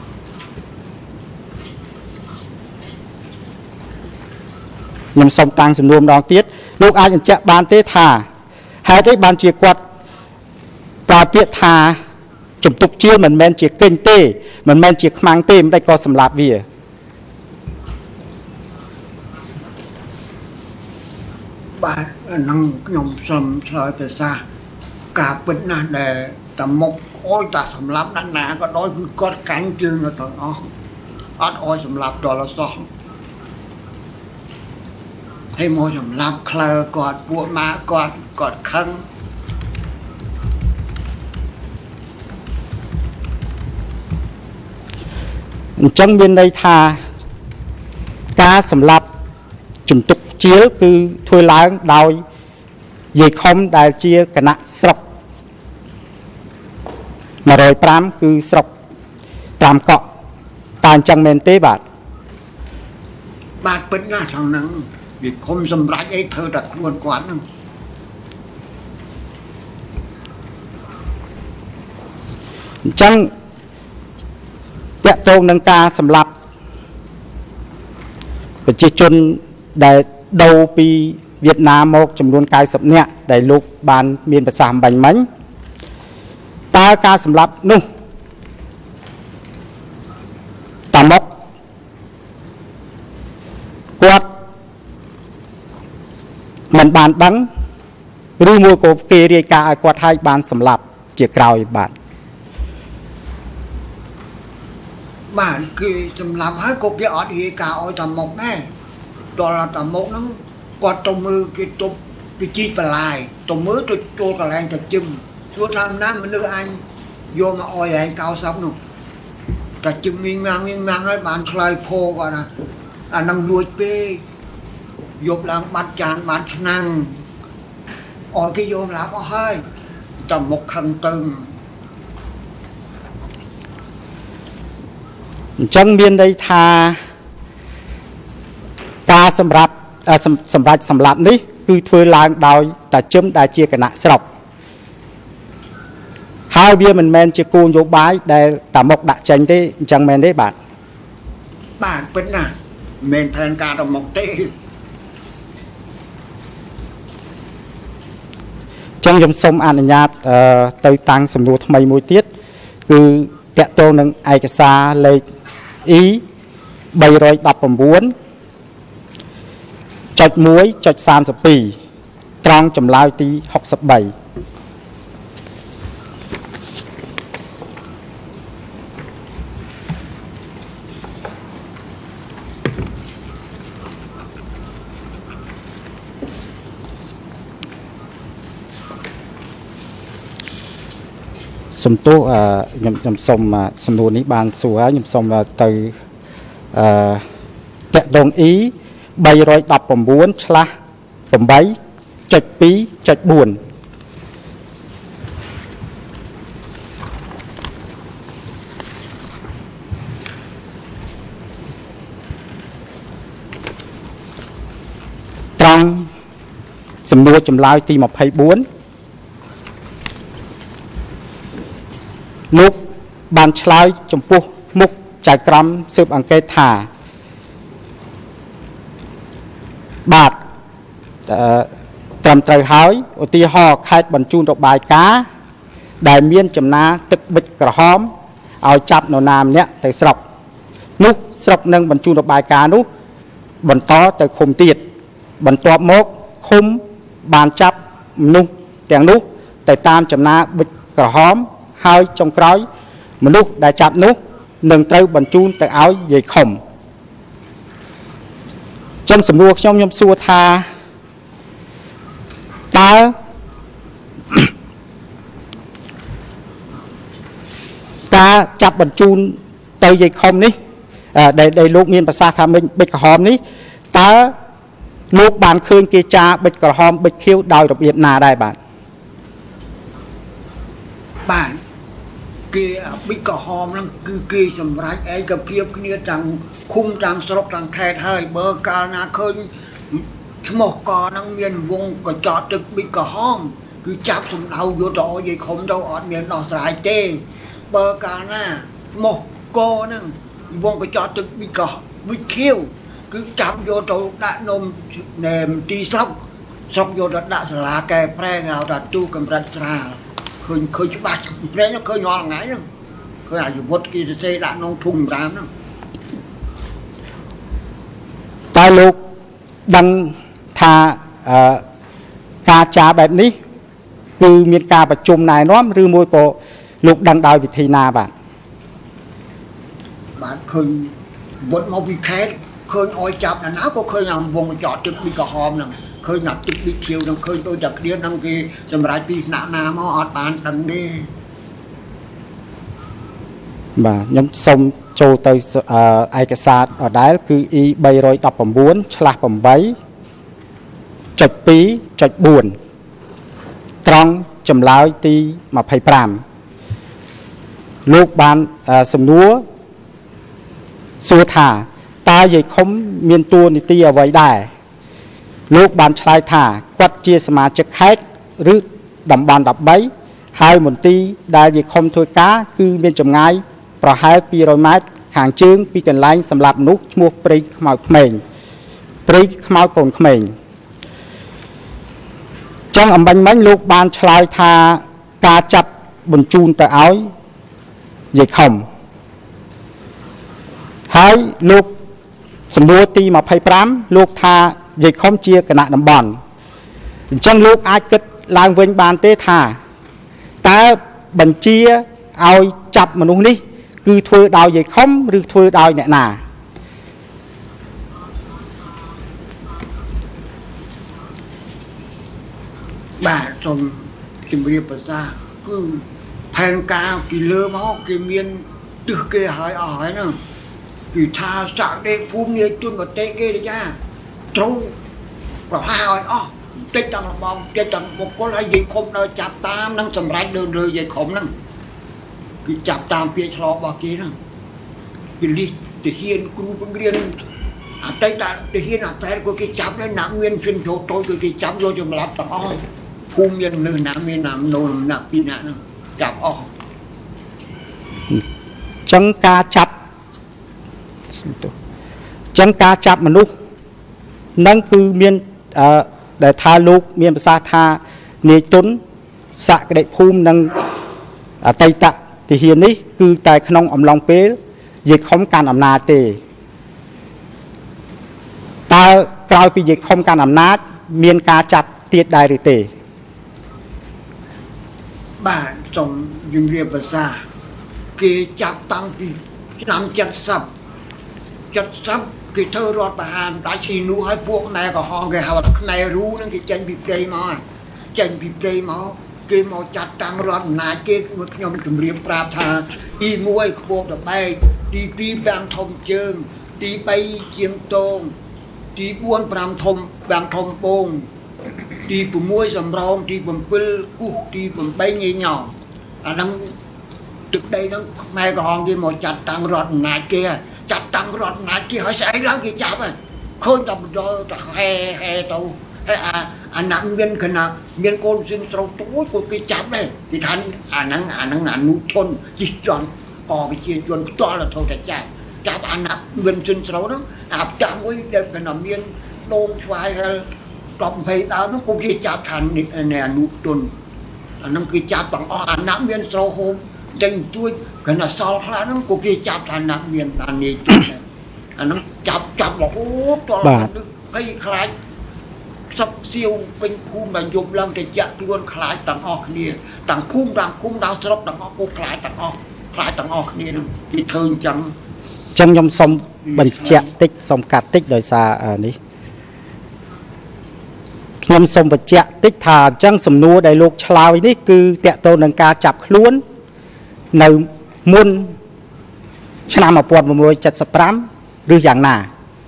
ខ្ញុំសូមតាំងសំណួរម្ដងទៀតលោកអាចបញ្ជាក់បានទេថាហេតុអីបានជាគាត់ប្រើពាក្យថាជំទប់ជាលមិនមែនជាកិញ្ចទេមិនមែនជាខ្មាំងទេមិនដេចក៏សម្លាប់វាបាទនឹងខ្ញុំសូមឆ្លើយភាសាការពិតណាស់ដែលតាមុខអូយតាសម្លាប់ណាស់ណាក៏ដោយគឺគាត់កាន់ជើងទាំងអស់អត់អោយសម្លាប់ដល់សោះហើយមកសម្លាប់ក្លើគាត់ពួកម៉ាគាត់គាត់ខឹងអញ្ចឹងមានន័យថាការសម្លាប់ជំទប់ជាលគឺធ្វើឡើងដោយយាយខំដែលជាគណៈស្រុកmột không nămគឺស្រុកតាមកក់តើអញ្ចឹងមែនទេបាទបាទពិតណាស់ខាងហ្នឹងវាខំសម្រាប់អីធ្វើតែខ្លួនគាត់ហ្នឹងអញ្ចឹងតកតងនឹងការសម្លាប់ប្រជាជនដែលដូរពីវៀតណាមមកចំនួនកៅសិបនាក់ដែលលោកបានមានប្រសាសន៍អំបញ្ញមិញតើការសម្លាប់នោះតាមកគាត់មិនបានដឹងឬមួយក៏គេរាយការណ៍ឲ្យគាត់ឲ្យបានសម្លាប់ជាក្រោយបាទបាទគឺសម្លាប់ហើយក៏គេអត់រាយការណ៍ឲ្យតាមកដែរដល់តាមកហ្នឹងគាត់ទៅមើលគេទប់គេជីកបន្លាយទៅមើលទៅចូលកន្លែងតែជឹមជួនតាមណាមនុស្សអញយកមកអោយឯងកៅសពនោះតែជឹមមីងម៉ាំងមីងម៉ាំងហើយបានឆ្លើយភោគាត់ណាអានឹងលួចពេកយកឡើងបាត់ចានបាត់ឆ្នាំងអត់គេយកឡាប់អស់ហើយតែមុខខឹងទៅអញ្ចឹងមានន័យថាការសម្រាប់សម្រាប់សម្រាប់នេះគឺធ្វើឡើងដោយតាជឹមដែលជាគណៈស្រុកហើយវាមិនមែនជាគោលនយោបាយដែលតាមុខដាក់ចេញទេអញ្ចឹងមែនទេបាទបាទពិតណាស់មិនមែនផែនការតាមុខទេចឹងខ្ញុំសូមអនុញ្ញាតទៅតាំងសំណួរថ្មីមួយទៀតគឺតកតងនឹងឯកសារលេខ E 319.1.32 ត្រង់ចម្លើយទី63សំទោសខ្ញុំខ្ញុំសូមសំណួរនេះបានសួរហើយខ្ញុំសូមទៅអឺតកតង E 319/8.2.4ត្រង់សំណួរចម្លើយទី24លោកបានឆ្លើយចំពោះមុខចៅក្រមស៊ើបអង្កេតថាបាទត្រឹមត្រូវហើយឧទាហរណ៍ខេត្តបញ្ជូនរបាយការណ៍ដែលមានចំណាទឹកបិចក្រហមឲ្យចាប់នរណាម្នាក់ទៅស្រុកនោះស្រុកនឹងបញ្ជូនរបាយការណ៍នោះបន្តទៅឃុំទៀតបន្ទាប់មកឃុំបានចាប់មនុស្សទាំងនោះទៅតាមចំណាបិចក្រហមហើយចុងក្រោយមនុស្សដែលចាប់នោះនឹងត្រូវបញ្ជូនទៅឲ្យយាយខំចឹងសំណួរខ្ញុំខ្ញុំសួរថាតើការចាប់បញ្ជូនទៅយាយខំនេះដែលដែលលោកមានប្រសាសន៍ថាបិចក្រហមនេះតើលោកបានឃើញគេចាបិចក្រហមបិចខៀវដោយរបៀបណាដែរបាទបាទគេបិចក្រហមហ្នឹងគឺគេសម្រេចឯកភាពគ្នាទាំងឃុំទាំងស្រុកទាំងខេត្តហើយបើកាលណាឃើញឈ្មោះកហ្នឹងមានវងកញ្ចក់ទឹកបិចក្រហមគឺចាប់សម្ដៅយកទៅឲ្យយាយខំទៅអត់មានដោះស្រាយទេបើកាលណាឈ្មោះកហ្នឹងវងកញ្ចក់ទឹកបិចក្របិចខៀវ cứ chạm vô tàu đã nôm nềm đi sóc sóc vô đã đã là kè pre ngào đã tu cầm rạch ra khơi khơi chú bát đấy nó khơi nhỏ là ngái đó khơi ai vượt kia xe đã nông thùng ra nó tai lục đăng thà ca trảแบบนี้คือมีการประชุมนายน้อมหรือมวยก็ลูกดังดาววิธีนาบ้านบ้านเคยบดมาวิเคสเคยอ้อยจับนะน้าก็เคยนำวงจอดตึกมีกระหอมนั่งเคยหนับตึกมีเขียวนั่งเคยตัวจักเรียนนั่งกีสมัยปีหน้านามาอดบานดังนี้บ่าย้ำส่งโจเตยเอกสารở đấyคืออีใบรอยดับผมบ้วนฉลาดผมใบจัดปีจัดบุญตรองจำลายตีมาไพ่ปรามลูกบานสำนัวสัวถาตาใหญ่คมเมียนตัวนิตีเอาไว้ได้ลูกบานชายถาควัดเจียสมาจะแคกหรือดำบานดับใบhaiมนตีได้ใหญ่คมถวยก้าคือเมียนจำไงประหารปีรอยไม้ขางจึงปีกันไล่สำหรับนุกชมัวปริขมาวเขมงปริขมาวโกนเขมงจังอำบันมันลูกบานชายทากาจับบนจูนแต่เอาใหญ่คมให้ลูกสำรวจตีมาไพ่ปรามลูกทาใหญ่คมเจียกระดำบอลจังลูกอาจเกิดลางเวงบานเตทาแต่บัญเจียเอาจับมนุษย์นี่คือทัวดาวใหญ่คมหรือทัวดาวเนี่ยนา bà trong chim riêng bờ xa cứ phèn cao kỳ lơ máu kỳ miên từ kia hỏi hỏi nữa kỳ tha sạc đây phun như tuôn vào tê kia đi ra trâu rồi hai hỏi ó tết tầm bom tết tầm một con lại gì không nơi chạp tam năng sầm rải đường rơi vậy không năng kỳ chạp tam phía chó bao kia nữa kỳ đi từ hiên cú bưng riêng à tây ta từ hiên à tây của cái chạp đấy nặng nguyên xuyên chỗ tôi cái chạp vô cho mà lắp tầm óภูมิยังเนื้อน้ำมีน้ำโนนหนักปีนั้นจับออกจังกาจับจังกาจับมนุษย์นั่นคือเมียนแต่ทาลูกเมียนภาษาทาเนตุนสะกระเดภูมินั่งไตตะที่เฮียนนี้คือแต่ขนมอมลองเป๊ะยึดข้อมการอำนาจเตตากลายไปยึดข้อมการอำนาจเมียนกาจับเตียดได้หรือเตบ้านส่งยิงเรียบภาษาเกี่ยจับตังปีนำจัดซับจัดซับเกี่ยเธอรอดประหารตาชีนูให้พวกนายก็ห้องเกี่ยหาว่าในรู้นั่นเกี่ยเจนพิเปย์มาเจนพิเปย์มาเกี่ยมาจัดตังรอดนายเกี่ยมันขยมจุ่มเรียบปราบทาอีมวยพวกต่อไปตีปีแบงทมเจิงตีไปเจียงโตงตีบ้วนปรามทมแบงทมโปงตีปุ่มมวยสำรองตีปุ่มเปลกู้ตีปุ่มใบเงี้ยหน่ออันนั้นตึกใดนั้นแม่ก็ห้องที่หมดจัดตังรอดนายเกียจัดตังรอดนายเกียให้ใส่แล้วกี่จับอ่ะคนจับโดนแห่แห่ตัวให้อ่าอันนั้นเงินขนาดเงินโกนสินเราตัวกูกี่จับเลยที่ทันอันนั้นอันนั้นอันนู้ทนจิตจอนก่อไปเชียร์จนตัวเราโทรแต่จับจับอันนั้นเงินสินเรานั้นอาบจับไว้เด็กขนาดเงินโดนไฟกลอมไปดาวนั้นกูคิดจับทันนี่แนวนุตุนอันนั้นคือจับต่างอ่านน้ำเมียนโซโฮมจังช่วยขณะซอลคลานั้นกูคิดจับทันน้ำเมียนอันนี้จุดอันนั้นจับจับหลอกโอ้ตัวเรานึกให้คล้ายซับเซียวเป็นภูมิแบบยุบลังแต่จะล้วนคล้ายต่างออกนี่ต่างคุ้มต่างคุ้มดาวสลบต่างออกกูคล้ายต่างออกคล้ายต่างออกนี่นึงที่เธอจังจังยมสมบัญชีติ๊กสมกัดติ๊กโดยซาอันนี้ยมสมบัติติดถาจังสมนัวได้ลูกชลาวนี่คือเตะโตนังกาจับล้วนในมุนชนะมาปวดมาโวยจัดสปรัมหรืออย่างน่า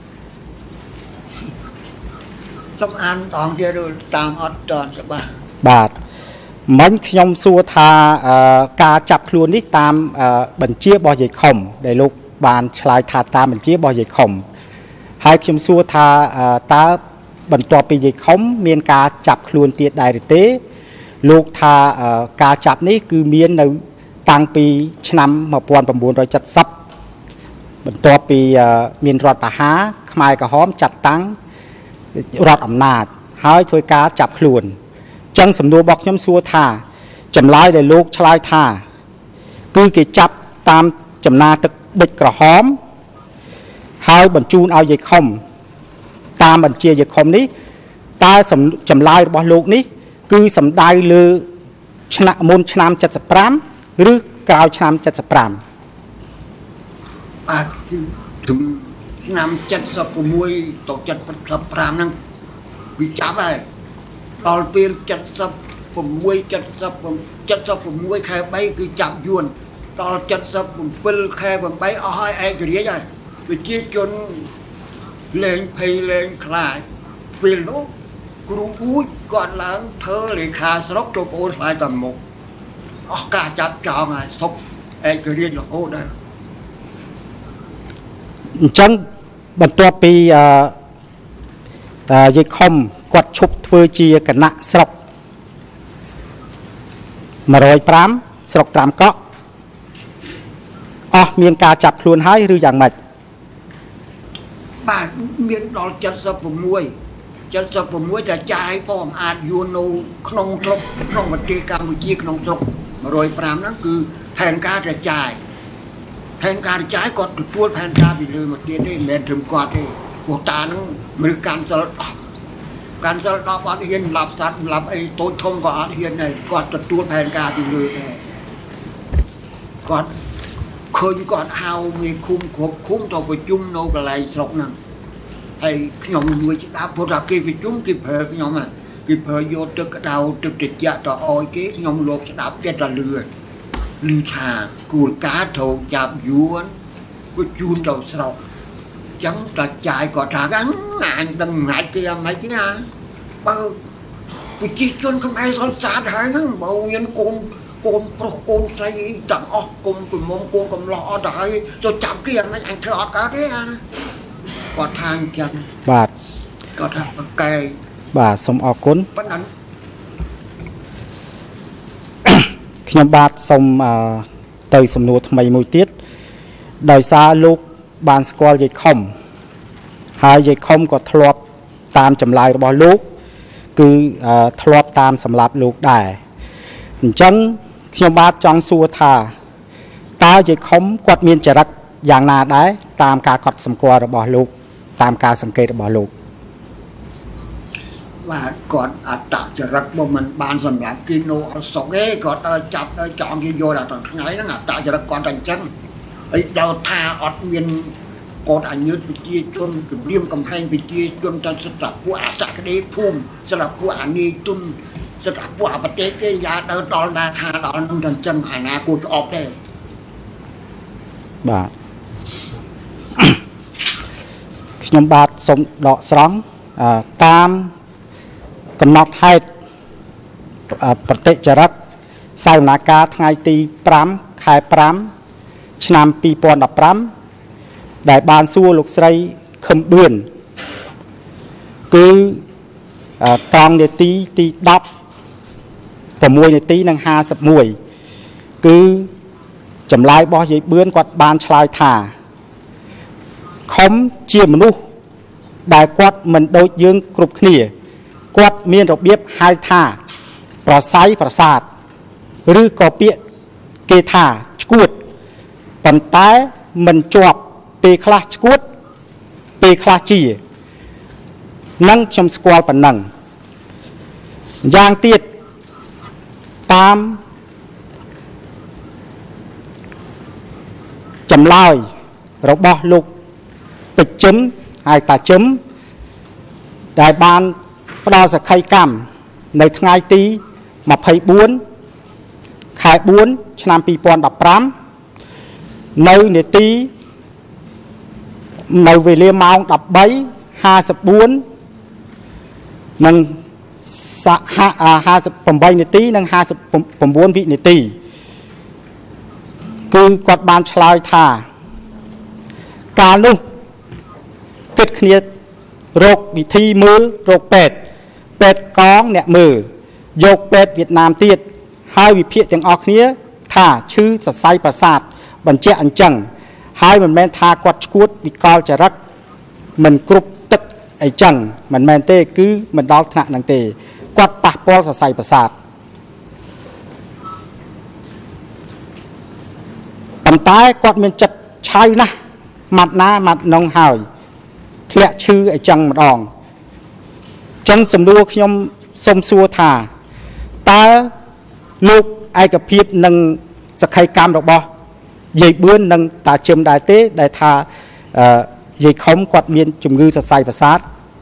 สมอันตองเดียวตามอดจอนสบายบาทมันยมสัวทากาจับล้วนนี่ตามบัญชีบ่อใหญ่คมได้ลูกบานชลายทาตามบัญชีบ่อใหญ่คมให้ยมสัวทาตาบรรทอปีใหญ่คมเมียนกาจับคลวนเตียดได้หรือเต้ลูกทากาจับนี้คือเมียนในต่างปีชนำมาปวนประมูลโดยจัดซับបន្ទាប់ពីមានរដ្ឋបហាខ្មែរក្រហមចាត់តាំងរដ្ឋអំណាចហើយធ្វើការចាប់ខ្លួនចឹងសំណួររបស់ខ្ញុំសួរថាចម្លើយដែលលោកឆ្លើយថាគឺគេចាប់តាមចំណាទឹកដិចក្រហមហើយបញ្ជូនឲ្យយាយខុមតាមបញ្ជាយាយខុមនេះតើចម្លើយរបស់លោកនេះគឺសំដៅលើឆ្នាំមុនឆ្នាំเจ็ดสิบห้าឬក្រោយឆ្នាំเจ็ดสิบห้าបាទឆ្នាំเจ็ดสิบหกទៅเจ็ดสิบห้าហ្នឹងវាចាប់ហើយដល់ពេលเจ็ดสิบหก เจ็ดสิบ เจ็ดสิบหกខែបីគឺចាប់យួនដល់เจ็ดสิบเจ็ดខែបីអស់ហើយឯករាជ្យហើយប្រជាជនលែងភ័យលែងខ្លាចពេលនោះគ្រូពូជគាត់ឡើងធ្វើលេខាស្រុកចូលប្អូនខ្លាចតាមមុខអស់ការចាប់ចោលហើយសុខឯករាជ្យរហូតដែរអញ្ចឹងបន្ទាប់ពីអឺយាយខុមគាត់ឈប់ធ្វើជាគណៈស្រុកmột không nămស្រុកត្រាំកក់អស់មានការចាប់ខ្លួនហើយឬយ៉ាងម៉េចបាទមានដល់เจ็ดสิบหก เจ็ดสิบหกจะจ่ายป้อมอาจอยู่ในក្នុងស្រុកក្នុងប្រទេសកម្ពុជាក្នុងស្រុកmột không nămហ្នឹងគឺផែនការจะจ่ายផែនការจ่ายគាត់ទទួលផែនការពីលើមកទៀតទេមិនមែនត្រឹមគាត់ទេពួកតាហ្នឹងមិនកាន់សិលកាន់សិលដប់អត់ហ៊ានលាប់សัตว์លាប់អីតូចធំក៏អត់ហ៊ានដែរគាត់ទទួលផែនការពីលើដែរគាត់ឃើញគាត់ហៅមេឃុំគ្រប់ឃុំទៅប្រជុំនៅកន្លែងស្រុកហ្នឹងហើយខ្ញុំមួយស្ដាប់ព្រោះថាគេប្រជុំគេប្រើខ្ញុំគេប្រើយកទឹកក្តៅទឹកត្រជាក់ទៅអោយគេខ្ញុំលោកស្ដាប់ចិត្តតែលឺលឺថាគូលការត្រូវចាប់យួនបញ្ជូនទៅស្រុកចឹងតែចាយគាត់ថាអញដឹងងាច់គេអាម៉េចទេណាបើប្រជាជនខ្មែរសន្សាតហើយហ្នឹងបើមានកូនកូនប្រុសកូនស្រីទាំងអស់គុំគុំមុំកូនកំឡោះអត់ទៅហើយទៅចាប់គេអាម៉េចអញធ្វើអត់កើតទេអាគាត់ថាអញ្ចឹងបាទគាត់ថាបកែបាទសូមអរគុណប៉ុណ្ណឹងខ្ញុំបាទសូមទៅសំណួរថ្មីមួយទៀតដោយសារលោកបានស្គាល់យាយខុមហើយយាយខុមក៏ធ្លាប់តាមចម្លើយរបស់លោកគឺធ្លាប់តាមសម្លាប់លោកដែរអញ្ចឹងខ្ញុំបាទចង់សួរថាតើយាយខុមគាត់មានចរិតយ៉ាងណាដែរតាមការកត់សម្គាល់របស់លោកតាមការសង្កេតរបស់លោកបាទគាត់អត្តចរិតរបស់មិនបានសម្រាប់គេនៅអសុកទេគាត់ទៅចាប់ទៅចង់គេយកដល់ថ្ងៃហ្នឹងអត្តចរិតគាត់តែអញ្ចឹងហើយដល់ថាអត់មានកូនអញ្ញើតប្រជាជនគម្រាមកំហែងប្រជាជនទៅស្ដាប់ពួកអាសក្តិភូមិស្ដាប់ពួកអានីទុនស្ដាប់ពួកអបតិគេយ៉ាទៅដល់ណាថាដល់នឹងតែអញ្ចឹងអាណាគួរស្អប់ទេបាទខ្ញុំបាទសូមដកស្រង់តាមកំណត់ហេតុប្រតិចរិតសវនាការថ្ងៃទី5ខែ5ឆ្នាំពីរពាន់ដប់ប្រាំដែលបានសួរលោកស្រីខឹមបឿនគឺត្រង់នាទីទីដប់ប្រាំមួយនាទីនិងห้าสิบเอ็ดគឺចម្លើយរបស់យាយបឿនគាត់បានឆ្លើយថាខុមជាមនុស្សដែលគាត់មិនដូចយើងគ្រប់គ្នាគាត់មានរបៀបហៅថាប្រស័យប្រសាទឬក៏ពាក្យគេថាឈួតប៉ុន្តែមិនជាប់ពេលខ្លះឈួតពេលខ្លះជានឹងខ្ញុំស្គាល់ប៉ុណ្ណឹងយ៉ាងទៀតតាមចម្លើយរបស់លោកពេជ្រជឹមហើយតាជឹមដែលបានផ្ដល់សក្ខីកម្មនៅថ្ងៃទីยี่สิบสี่ខែបួនឆ្នាំពីរពាន់ដប់ប្រាំនៅនាទីនៅវេលាម៉ោងដប់បីห้าสิบสี่និងห้าสิบแปดនាទីនិងห้าสิบเก้าវិនាទីគឺគាត់បានឆ្លើយថាកាលនោះគិតគ្នារោគវិធីមើលរោគពេទ្យពេទ្យកងអ្នកមើលយកពេទ្យវៀតណាមទៀតហើយវិភាគទាំងអស់គ្នាថាឈឺសរសៃប្រសាទបញ្ជាក់អញ្ចឹង hai mình men tha quạt cuốt bị co chả rắc mình cướp tức ấy chẳng mình men tê cứ mình đo thằng năng tê quạt bạc bò sả sài bả sạt tầm tái quạt mình chặt chay na mặt na mặt nông hài lẹ chư ấy chẳng mà đòn chẳng sầm đua khi nhom sông xua thả ta lúc ai gặp hiệp nâng sạc hay cam đọc bò dây bươn nâng ta châm đại tế đại thà dây khống quạt miên chùm ngư sạch say và sát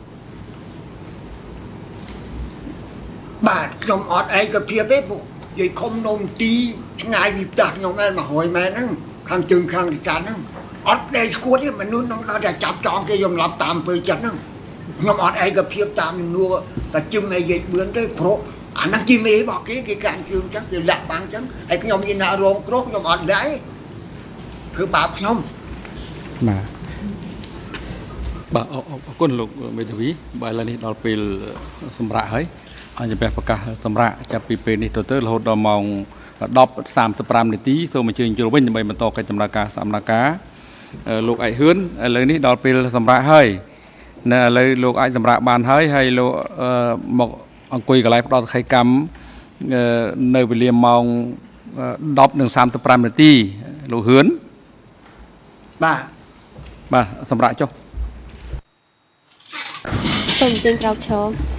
bà nhom ọt ai gặp hiệp ấy bộ dây không nông tí ngài bị tạc nhom ai mà hỏi mẹ nâng khang chừng khang đi cả nâng ọt đây cuốn ấy mà nôn nó đã chạp tròn cái dòng lập tạm bơi chân nâng nhom ọt ai gặp hiệp tạm nua ta châm ai dây bươn tới pro anh đang chim mê bỏ cái cái cạn trường chắc thì lạc bằng chắc ai cái nhom như nào rồi rốt nhom ọt đấyคือบาปยมมาบ่เอาเอาก้นลูกเมทวีบ่ายละนี่ดอลเปลสำระเฮ้ยอันจะเป็นประกาศสำระจะปีเป็นนี่ตัวเตอร์เราดอมองดอบสามสปรามในตีโซมาเชิญจูเวนจะไปมันต่อกันจำราคาสามราคาลูกไอเฮือนอะไรนี่ดอลเปลสำระเฮ้ยเนี่ยอะไรลูกไอสำระบานเฮ้ยให้ลูกหมกอังกุยกับไรดอลไข่กำเนยไปเรียมมองดอบหนึ่งสามสปรามในตีลูกเฮือน bà bà sầm rạ cho sầm trên trào chó